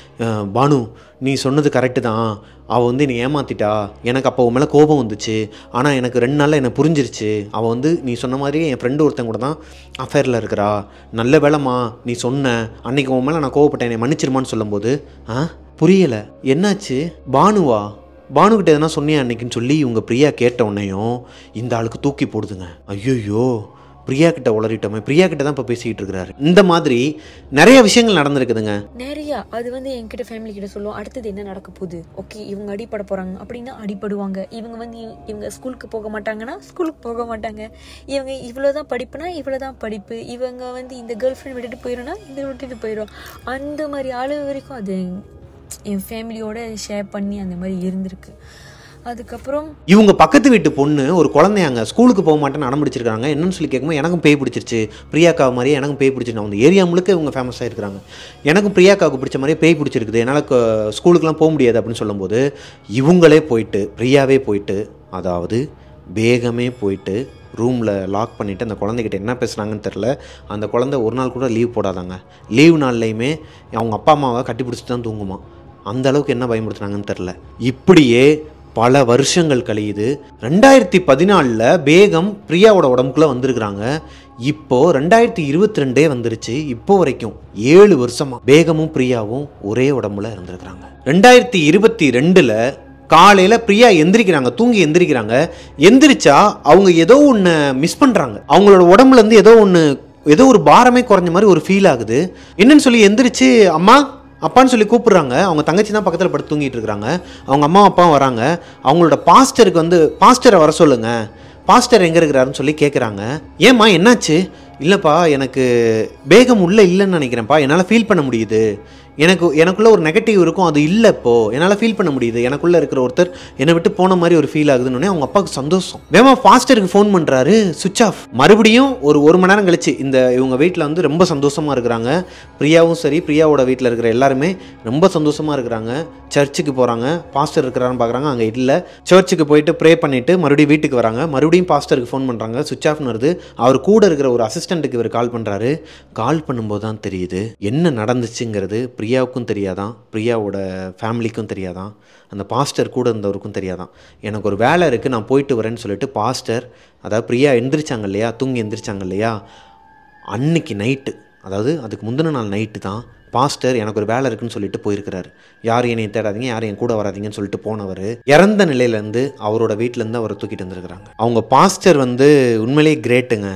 பானு, நீ சொன்னது கரெக்டு தான், அவள் வந்து என்னை ஏமாற்றிட்டா, எனக்கு அப்போ உன் மேலே கோபம் வந்துச்சு, ஆனால் எனக்கு ரெண்டு நாளில் என்னை புரிஞ்சிருச்சு, அவள் வந்து நீ சொன்ன மாதிரி என் ஃப்ரெண்டு ஒருத்தன் கூட தான் அஃபேரில் இருக்கிறா, நல்ல வேலைம்மா நீ சொன்ன, அன்றைக்கி உன் மேலே நான் கோவப்பட்டேன், என்னை மன்னிச்சிருமான்னு சொல்லும்போது ஆ புரியலை, என்னாச்சு பானுவா, பானுக்கிட்ட எதனா சொன்னியா அன்னைக்குன்னு சொல்லி இவங்க பிரியா கேட்ட உடனேயும் இந்த ஆளுக்கு தூக்கி போடுதுங்க. ஐயோயோ, பிரியா கிட்ட உளறிட்டோமே, பிரியா கிட்ட தான் இப்போ பேசிக்கிட்டு இருக்கிறாரு. இந்த மாதிரி நிறைய விஷயங்கள் நடந்திருக்குதுங்க.
நிறைய அது வந்து என்கிட்ட ஃபேமிலி கிட்ட சொல்லுவோம், அடுத்தது என்ன நடக்க போகுது, ஓகே இவங்க அடிப்பட போகிறாங்க அப்படின்னா அடிப்படுவாங்க, இவங்க வந்து இவங்க ஸ்கூலுக்கு போக மாட்டாங்கன்னா ஸ்கூலுக்கு போக மாட்டாங்க, இவங்க இவ்வளோதான் படிப்புனா இவ்வளோதான் படிப்பு, இவங்க வந்து இந்த கேர்ள் ஃப்ரெண்ட் விட்டுட்டு போயிடும்னா இந்த விட்டுட்டு போயிடும், அந்த மாதிரி ஆளு வரைக்கும் அது என் ஃபேமிலியோட ஷேர் பண்ணி அந்த மாதிரி இருந்திருக்கு. அதுக்கப்புறம்
இவங்க பக்கத்து வீட்டு பொண்ணு ஒரு குழந்தையாங்க ஸ்கூலுக்கு போக மாட்டேன்னு அடம்பிடிச்சிருக்காங்க. என்னன்னு சொல்லி கேட்கும்போது எனக்கும் பேய் பிடிச்சிருச்சு, பிரியாக்கா மாதிரியே எனக்கும் பேய் பிடிச்சிருச்சு, அந்த ஏரியா முழுக்க இவங்க ஃபேமஸாக இருக்கிறாங்க, எனக்கும் பிரியாக்காவுக்கு பிடிச்ச மாதிரியே பேய் பிடிச்சிருக்குது, என்னால் ஸ்கூலுக்குலாம் போக முடியாது அப்படின்னு சொல்லும்போது இவங்களே போயிட்டு பிரியாவே போயிட்டு, அதாவது பேகமே போயிட்டு ரூமில் லாக் பண்ணிவிட்டு அந்த குழந்தைகிட்ட என்ன பேசுகிறாங்கன்னு தெரில, அந்த குழந்தை ஒரு நாள் கூட லீவ் போடாதாங்க, லீவ் நாள்லையுமே அவங்க அப்பா அம்மாவை கட்டி பிடிச்சிட்டு தான் தூங்குமா, அந்த அளவுக்கு என்ன பயன்படுத்துனாங்கன்னு தெரில. இப்படியே பல வருஷங்கள் கழியுது. ரெண்டாயிரத்தி பதினாலில் பேகம் பிரியாவோட உடம்புக்குள்ளே வந்திருக்கிறாங்க. இப்போது ரெண்டாயிரத்தி இருபத்தி ரெண்டே வந்துருச்சு. இப்போ வரைக்கும் ஏழு வருஷமாக பேகமும் பிரியாவும் ஒரே உடம்புல இருந்திருக்கிறாங்க. ரெண்டாயிரத்தி இருபத்தி ரெண்டில் காலையில் பிரியா எந்திரிக்கிறாங்க, தூங்கி எந்திரிக்கிறாங்க. எந்திரிச்சா அவங்க ஏதோ ஒன்று மிஸ் பண்ணுறாங்க, அவங்களோட உடம்புலேருந்து ஏதோ ஒன்று, ஏதோ ஒரு பாரமே குறைஞ்ச மாதிரி ஒரு ஃபீல் ஆகுது. என்னன்னு சொல்லி எந்திரிச்சு அம்மா அப்பான்னு சொல்லி கூப்பிட்றாங்க. அவங்க தங்கச்சி தான் பக்கத்தில் படுத்து தூங்கிட்டு இருக்கிறாங்க. அவங்க அம்மா அப்பாவும் வராங்க. அவங்களோட பாஸ்டருக்கு வந்து பாஸ்டரை வர சொல்லுங்க, பாஸ்டர் எங்கே இருக்கிறாருன்னு சொல்லி கேட்குறாங்க. ஏம்மா என்னாச்சு? இல்லைப்பா, எனக்கு பேகம் உள்ளே இல்லைன்னு நினைக்கிறேன்ப்பா, என்னால் ஃபீல் பண்ண முடியுது, எனக்கு எனக்குள்ளே ஒரு நெகட்டிவ் இருக்கும், அது இல்லை இப்போது என்னால் ஃபீல் பண்ண முடியுது, எனக்குள்ளே இருக்கிற ஒருத்தர் என்னை விட்டு போன மாதிரி ஒரு ஃபீல் ஆகுதுன்னு அவங்க அப்பாவுக்கு சந்தோஷம். வேமா ஃபாஸ்டருக்கு ஃபோன் பண்ணுறாரு, சுவிட்ச் ஆஃப். மறுபடியும் ஒரு ஒரு மணி நேரம் கழிச்சு இந்த இவங்க வீட்டில் வந்து ரொம்ப சந்தோஷமாக இருக்கிறாங்க. பிரியாவும் சரி, பிரியாவோட வீட்டில் இருக்கிற எல்லாருமே ரொம்ப சந்தோஷமாக இருக்கிறாங்க. சர்ச்சுக்கு போகிறாங்க, பாஸ்டர் இருக்கிறான்னு பார்க்குறாங்க, அங்கே இல்லை. சர்ச்சுக்கு போயிட்டு ப்ரே பண்ணிவிட்டு மறுபடியும் வீட்டுக்கு வராங்க. மறுபடியும் பாஸ்டருக்கு ஃபோன் பண்ணுறாங்க, சுவிட்ச் ஆஃப்னு வருது. அவர் கூட இருக்கிற ஒரு அசிஸ்டண்ட்டுக்கு இவர் கால் பண்ணுறாரு. கால் பண்ணும்போது தான் தெரியுது என்ன நடந்துச்சுங்கிறது. பிரியாவுக்கும் தெரியாதான், பிரியாவோட ஃபேமிலிக்கும் தெரியாதான், அந்த பாஸ்டர் கூட இருந்தவருக்கும் தெரியாதான். எனக்கு ஒரு வேலை இருக்குது, நான் போயிட்டு வரேன்னு சொல்லிட்டு பாஸ்டர், அதாவது பிரியா எந்திரிச்சாங்க இல்லையா, தூங்கி எந்திரிச்சாங்க இல்லையா, அன்னைக்கு நைட்டு, அதாவது அதுக்கு முந்தின நாள் நைட்டு தான் பாஸ்டர் எனக்கு ஒரு வேலை இருக்குன்னு சொல்லிட்டு போயிருக்கிறாரு. யாரும் என்னை தேடாதீங்க, யாரும் என் கூட வராதிங்கன்னு சொல்லிட்டு போனவர் இறந்த நிலையிலேருந்து அவரோட வீட்டிலேருந்து அவரை தூக்கிட்டு வந்துருக்குறாங்க. அவங்க பாஸ்டர் வந்து உண்மையிலேயே கிரேட்டுங்க.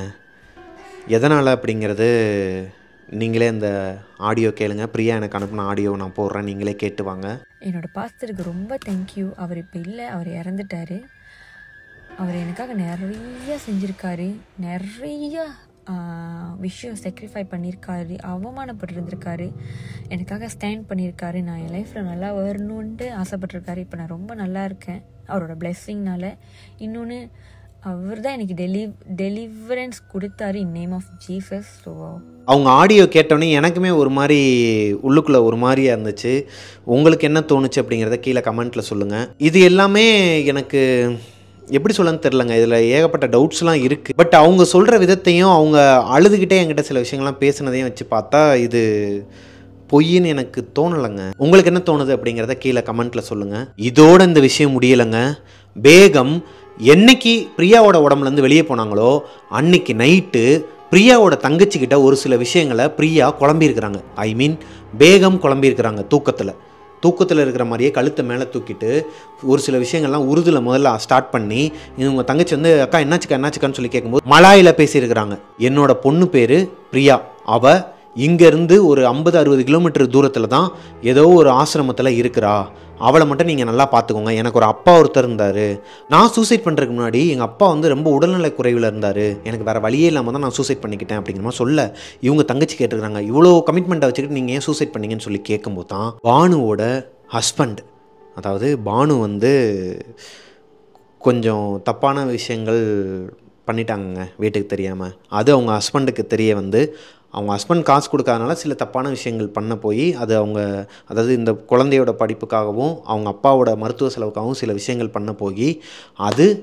எதனால் அப்படிங்கிறது நீங்களே இந்த ஆடியோ கேளுங்க. பிரியா எனக்கு அனுப்பின ஆடியோ நான் போடுறேன், நீங்களே கேட்டு வாங்க.
என்னோட பாஸ்டருக்கு ரொம்ப தேங்க்யூ. அவர் இப்போ இல்லை, அவர் இறந்துட்டார். அவர் எனக்காக நிறைய செஞ்சுருக்காரு, நிறைய விஷயம் சாக்ரிஃபை பண்ணியிருக்காரு, அவமானப்பட்டிருந்திருக்காரு, எனக்காக ஸ்டாண்ட் பண்ணியிருக்காரு, நான் என் லைஃப்பில் நல்லா வரணுன்ட்டு ஆசைப்பட்டிருக்காரு. இப்போ நான் ரொம்ப நல்லா இருக்கேன் அவரோட பிளெஸ்ஸிங்னால. இன்னொன்று, அவர் தான் எனக்கு டெலி டெலிவரன்ஸ் கொடுத்தாரு in name of Jesus. So
அவங்க ஆடியோ கேட்டோன்னே எனக்குமே ஒரு மாதிரி உள்ளுக்குள்ளே ஒரு மாதிரியாக இருந்துச்சு. உங்களுக்கு என்ன தோணுச்சு அப்படிங்கிறத கீழே கமெண்ட்டில் சொல்லுங்கள். இது எல்லாமே எனக்கு எப்படி சொல்லன்னு தெரிலங்க, இதில் ஏகப்பட்ட டவுட்ஸ்லாம் இருக்குது. பட் அவங்க சொல்கிற விதத்தையும் அவங்க அழுதுகிட்டே என்கிட்ட சில விஷயங்கள்லாம் பேசுனதையும் வச்சு பார்த்தா இது பொய்ன்னு எனக்கு தோணலைங்க. உங்களுக்கு என்ன தோணுது அப்படிங்கிறத கீழே கமெண்ட்டில் சொல்லுங்கள். இதோட இந்த விஷயம் முடியலைங்க. பேகம் என்னைக்கு பிரியாவோட உடம்புலேருந்து வெளியே போனாங்களோ அன்னைக்கு நைட்டு பிரியாவோட தங்கச்சிக்கிட்ட ஒரு சில விஷயங்களை பிரியா குழம்பியிருக்கிறாங்க. ஐ மீன் பேகம் குழம்பியிருக்கிறாங்க. தூக்கத்தில் தூக்கத்தில் இருக்கிற மாதிரியே கழுத்தை மேலே தூக்கிட்டு ஒரு சில விஷயங்கள்லாம் உருதுல முதல்ல ஸ்டார்ட் பண்ணி இவங்க தங்கச்சி வந்து அக்கா என்னாச்சுக்கா என்னாச்சுக்கான்னு சொல்லி கேட்கும்போது மலாயில் பேசியிருக்கிறாங்க. என்னோட பொண்ணு பேர் பிரியா, அவள் இங்கேருந்து ஒரு ஐம்பது அறுபது கிலோமீட்டர் தூரத்தில் தான் ஏதோ ஒரு ஆசிரமத்தில் இருக்கிறா, அவளை மட்டும் நீங்கள் நல்லா பார்த்துக்கோங்க. எனக்கு ஒரு அப்பா ஒருத்தர் இருந்தார், நான் சூசைட் பண்ணுறதுக்கு முன்னாடி எங்கள் அப்பா வந்து ரொம்ப உடல்நலை குறைவில் இருந்தார், எனக்கு வேறு வழியே இல்லாமல் தான் நான் சூசைட் பண்ணிக்கிட்டேன் அப்படிங்கிற மாதிரி சொல்ல இவங்க தங்கச்சி கேட்டுருக்காங்க. இவ்வளோ கமிட்மெண்ட்டை வச்சுக்கிட்டு நீங்கள் ஏன் சூசைட் பண்ணீங்கன்னு சொல்லி கேட்கும்போது தான் பானுவோட ஹஸ்பண்ட், அதாவது பானு வந்து கொஞ்சம் தப்பான விஷயங்கள் பண்ணிட்டாங்கங்க வீட்டுக்கு தெரியாமல். அது அவங்க ஹஸ்பண்டுக்கு தெரிய வந்து அவங்க ஹஸ்பண்ட் காசு கொடுக்காதனால சில தப்பான விஷயங்கள் பண்ண போய் அது அவங்க, அதாவது இந்த குழந்தையோட படிப்புக்காகவும் அவங்க அப்பாவோட மருத்துவ செலவுக்காகவும் சில விஷயங்கள் பண்ண போய் அது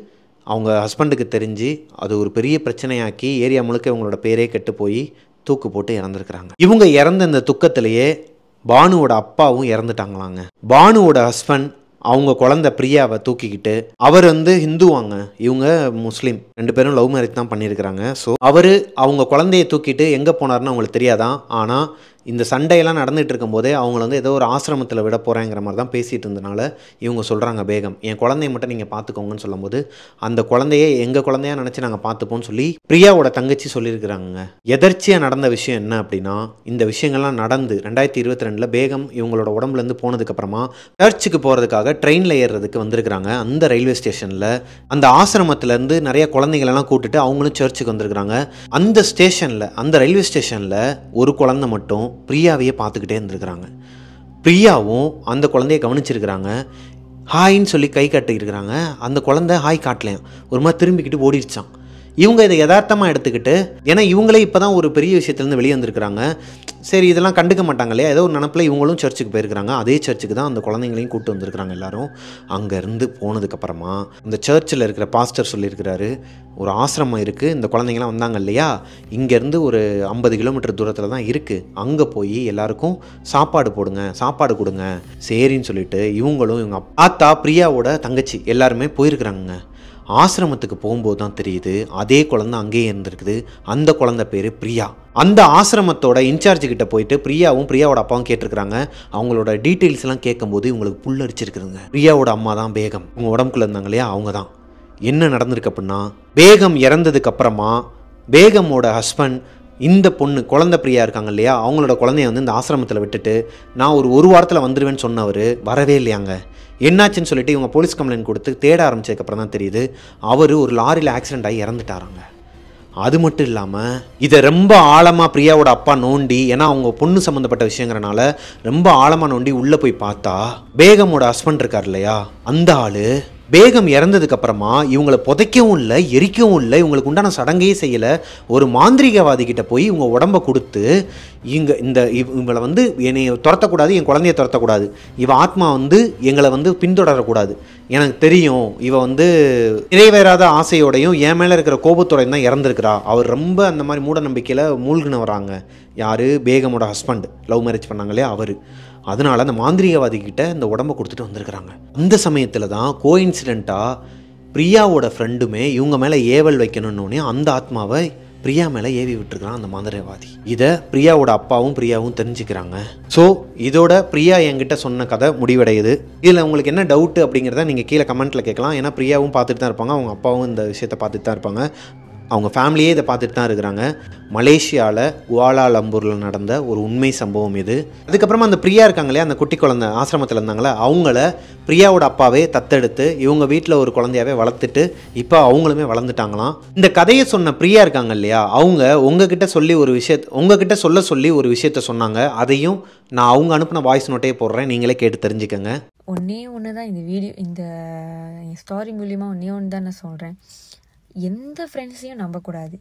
அவங்க ஹஸ்பண்டுக்கு தெரிஞ்சு அது ஒரு பெரிய பிரச்சனையாக்கி ஏரியா முழுக்க இவங்களோட பேரே கெட்டு போய் தூக்கு போட்டு இறந்துருக்குறாங்க. இவங்க இறந்த இந்த துக்கத்திலேயே பானுவோட அப்பாவும் இறந்துட்டாங்களாங்க. பானுவோட ஹஸ்பண்ட் அவங்க குழந்தை பிரியாவை தூக்கிக்கிட்டு, அவர் வந்து ஹிந்துவாங்க, இவங்க முஸ்லீம், ரெண்டு பேரும் லவ் மேரேஜ் தான் பண்ணியிருக்கிறாங்க. ஸோ அவர் அவங்க குழந்தைய தூக்கிட்டு எங்கே போனார்னு அவங்களுக்கு தெரியாதான். ஆனால் இந்த சண்டையெல்லாம் நடந்துகிட்டு இருக்கும்போதே அவங்கள வந்து ஏதோ ஒரு ஆசிரமத்தில் விட போகிறேங்கிற மாதிரி தான் பேசிகிட்டு இருந்தனால இவங்க சொல்கிறாங்க, பேகம் என் குழந்தைய மட்டும் நீங்கள் பார்த்துக்கோங்கன்னு சொல்லும்போது அந்த குழந்தைய எங்கள் குழந்தையா நினச்சி நாங்கள் பார்த்துப்போம்னு சொல்லி பிரியாவோட தங்கச்சி சொல்லியிருக்கிறாங்க. எதர்ச்சியாக நடந்த விஷயம் என்ன அப்படின்னா, இந்த விஷயங்கள்லாம் நடந்து ரெண்டாயிரத்தி இருபத்தி ரெண்டில் பேகம் இவங்களோட உடம்புலேருந்து போனதுக்கப்புறமா சர்ச்சுக்கு போகிறதுக்காக ட்ரெயினில் ஏறுறதுக்கு வந்திருக்கிறாங்க. அந்த ரயில்வே ஸ்டேஷனில் அந்த ஆசிரமத்திலேருந்து நிறைய குழந்தைங்களெல்லாம் கூட்டுட்டு அவங்களும் சர்ச்சுக்கு வந்திருக்கிறாங்க. அந்த ஸ்டேஷனில் அந்த ரயில்வே ஸ்டேஷனில் ஒரு குழந்தை மட்டும் பிரியாவையே பார்த்துக்கிட்டே இருந்திருக்கிறாங்க. பிரியாவும் அந்த குழந்தைய கவனிச்சிருக்கிறாங்க. ஹாய்ன்னு சொல்லி கை காட்டியிருக்கிறாங்க. அந்த குழந்தை ஹாய் காட்டலையாம், ஒரு மாதிரி திரும்பிக்கிட்டு ஓடிடுச்சான். இவங்க இதை யதார்த்தமாக எடுத்துக்கிட்டு, ஏன்னா இவங்களே இப்போ தான் ஒரு பெரிய விஷயத்துலேருந்து வெளியே வந்திருக்கிறாங்க, சரி இதெல்லாம் கண்டுக்க மாட்டாங்க இல்லையா, ஏதோ ஒரு நினப்பில் இவங்களும் சர்ச்சுக்கு போயிருக்கிறாங்க. அதே சர்ச்சுக்கு தான் அந்த குழந்தைங்களையும் கூப்பிட்டு வந்திருக்கிறாங்க எல்லாரும். அங்கேருந்து போனதுக்கப்புறமா அந்த சர்ச்சில் இருக்கிற பாஸ்டர் சொல்லியிருக்கிறாரு, ஒரு ஆசிரமம் இருக்குது, இந்த குழந்தைங்களாம் வந்தாங்க இல்லையா, இங்கேருந்து ஒரு ஐம்பது கிலோமீட்டர் தூரத்தில் தான் இருக்குது, அங்கே போய் எல்லாருக்கும் சாப்பாடு போடுங்க, சாப்பாடு கொடுங்க. சரின்னு சொல்லிட்டு இவங்களும் இவங்க ஆத்தா பிரியாவோட தங்கச்சி எல்லாருமே போயிருக்கிறாங்க. ஆசிரமத்துக்கு போகும்போது தான் தெரியுது அதே குழந்தை அங்கேயே இருந்திருக்குது. அந்த குழந்தை பேர் பிரியா. அந்த ஆசிரமத்தோட இன்சார்ஜ் கிட்ட போயிட்டு பிரியாவும் பிரியாவோட அப்பாவும் கேட்டிருக்கிறாங்க. அவங்களோட டீட்டெயில்ஸ் எல்லாம் கேட்கும்போது இவங்களுக்கு புல் அடிச்சிருக்குதுங்க. பிரியாவோட அம்மா தான் பேகம், உங்கள் உடம்புக்குள்ள இருந்தாங்க இல்லையா, அவங்க தான். என்ன நடந்திருக்கு அப்படின்னா, பேகம் இறந்ததுக்கு அப்புறமா பேகமோட ஹஸ்பண்ட் இந்த பொண்ணு குழந்தை பிரியா இருக்காங்க இல்லையா, அவங்களோட குழந்தைய வந்து இந்த ஆசிரமத்தில் விட்டுட்டு நான் ஒரு ஒரு வாரத்தில் வந்துடுவேன்னு சொன்னவர் வரவே இல்லையாங்க. என்னாச்சுன்னு சொல்லிட்டு இவங்க போலீஸ் கம்ப்ளைண்ட் கொடுத்து தேட ஆரம்பிச்சதுக்கப்புறம் தான் தெரியுது அவர் ஒரு லாரியில் ஆக்சிடென்ட் ஆகி இறந்துட்டாராங்க. அது மட்டும் இல்லாமல் இதை ரொம்ப ஆழமாக பிரியாவோட அப்பா நோண்டி, ஏன்னா அவங்க பொண்ணு சம்மந்தப்பட்ட விஷயங்கிறனால ரொம்ப ஆழமாக நோண்டி உள்ளே போய் பார்த்தா பேகமோட ஹஸ்பண்ட் இருக்கார் இல்லையா, அந்த ஆள் பேகம் இறந்ததுக்கு அப்புறமா இவங்களை புதைக்கவும் இல்லை, எரிக்கவும் இல்லை, இவங்களுக்கு உண்டான சடங்கையே செய்யலை. ஒரு மாந்திரிகவாதி கிட்ட போய் இவங்க உடம்பை கொடுத்து, இங்கே இந்த இவங்களை வந்து என்னை துரத்தக்கூடாது, என் குழந்தைய துரத்தக்கூடாது, இவ ஆத்மா வந்து எங்களை வந்து பின்தொடரக்கூடாது, எனக்கு தெரியும் இவ வந்து நிறைவேறாத ஆசையோடையும் என் மேலே இருக்கிற கோபத்தோடையும் தான் இறந்துருக்கிறா. அவர் ரொம்ப அந்த மாதிரி மூட நம்பிக்கையில் மூழ்கின வராங்க. யார்? பேகமோட ஹஸ்பண்ட், லவ் மேரேஜ் பண்ணாங்களே அவர். அதனால அந்த மாந்திரிகவாதி கிட்ட இந்த உடம்பை கொடுத்துட்டு வந்திருக்கிறாங்க. அந்த சமயத்தில் தான் கோஇன்சிடெண்ட்டாக பிரியாவோட ஃப்ரெண்டுமே இவங்க மேலே ஏவல் வைக்கணுன்னே அந்த ஆத்மாவை பிரியா மேலே ஏவி விட்டுருக்கிறான் அந்த மாந்திரிகவாதி. இதை பிரியாவோட அப்பாவும் பிரியாவும் தெரிஞ்சுக்கிறாங்க. ஸோ இதோட பிரியா என்கிட்ட சொன்ன கதை முடிவடையுது. இதில் உங்களுக்கு என்ன டவுட்டு அப்படிங்கிறத நீங்கள் கீழே கமெண்ட்டில் கேட்கலாம். ஏன்னா பிரியாவும் பார்த்துட்டு தான் இருப்பாங்க, அவங்க அப்பாவும் இந்த விஷயத்தை பார்த்துட்டு தான் இருப்பாங்க, அவங்க ஃபேமிலியே இதை பார்த்துட்டு தான் இருக்கிறாங்க. மலேசியாவில் குவாலாலம்பூரில் நடந்த ஒரு உண்மை சம்பவம் இது. அதுக்கப்புறமா அந்த பிரியா இருக்காங்களே, அந்த குட்டி குழந்தை ஆசிரமத்தில் இருந்தாங்களே, அவங்கள பிரியாவோட அப்பாவே தத்தெடுத்து இவங்க வீட்டில் ஒரு குழந்தையாவே வளர்த்துட்டு இப்போ அவங்களுமே வளர்ந்துட்டாங்களாம். இந்த கதையை சொன்ன பிரியா இருக்காங்க இல்லையா, அவங்க உங்ககிட்ட சொல்லி ஒரு விஷயத்த உங்ககிட்ட சொல்ல சொல்லி ஒரு விஷயத்த சொன்னாங்க. அதையும் நான் அவங்க அனுப்பின வாய்ஸ் நோட்டே போடுறேன், நீங்களே கேட்டு தெரிஞ்சுக்கங்க.
ஒன்றே ஒன்று தான் இந்த வீடியோ, இந்த ஸ்டோரி மூலியமாக ஒன்றே ஒன்று தான் நான் சொல்கிறேன், எந்த ஃப்ரெண்ட்ஸையும் நம்பக்கூடாது.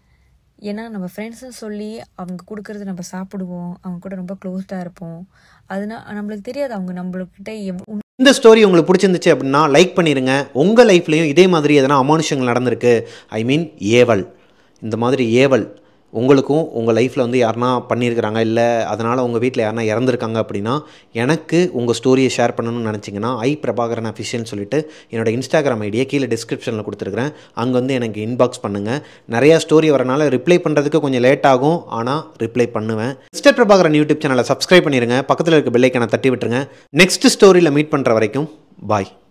ஏன்னா நம்ம ஃப்ரெண்ட்ஸுன்னு சொல்லி அவங்க கொடுக்கறது நம்ம சாப்பிடுவோம், அவங்க கூட ரொம்ப க்ளோஸ்டாக இருப்போம், அதனால் நம்மளுக்கு தெரியாது அவங்க நம்மளுக்கிட்ட எவ்
இந்த ஸ்டோரி உங்களுக்கு பிடிச்சிருந்துச்சு அப்படின்னா லைக் பண்ணிடுங்க. உங்கள் லைஃப்லையும் இதே மாதிரி எதனா அமானுஷங்கள் நடந்திருக்கு, ஐ மீன் ஏவல், இந்த மாதிரி ஏவல் உங்களுக்கும் உங்கள் லைஃப்பில் வந்து யாருனா பண்ணியிருக்கிறாங்க, இல்லை அதனால் உங்கள் வீட்டில் யாருனா இறந்துருக்காங்க அப்படின்னா எனக்கு உங்கள் ஸ்டோரியை ஷேர் பண்ணணும்னு நினச்சிங்கன்னா ஐ பிரபாகரன் அஃபிஷியல்னு சொல்லிட்டு என்னோட இன்ஸ்டாகிராம் ஐடியை கீழே டிஸ்கிரிப்ஷனில் கொடுத்துருக்குறேன், அங்கே வந்து எனக்கு இன்பாக்ஸ் பண்ணுங்கள். நிறையா ஸ்டோரி வரனால ரிப்ளை பண்ணுறதுக்கு கொஞ்சம் லேட் ஆகும், ஆனால் ரிப்ளை பண்ணுவேன். மிஸ்டர் பிரபாகரன் யூடியூப் சேனலை சப்ஸ்கிரைப் பண்ணிடுங்க, பக்கத்தில் இருக்க பெல் ஐக்கானை தட்டி விட்டுருங்க. நெக்ஸ்ட் ஸ்டோரியில் மீட் பண்ணுற வரைக்கும் பாய்.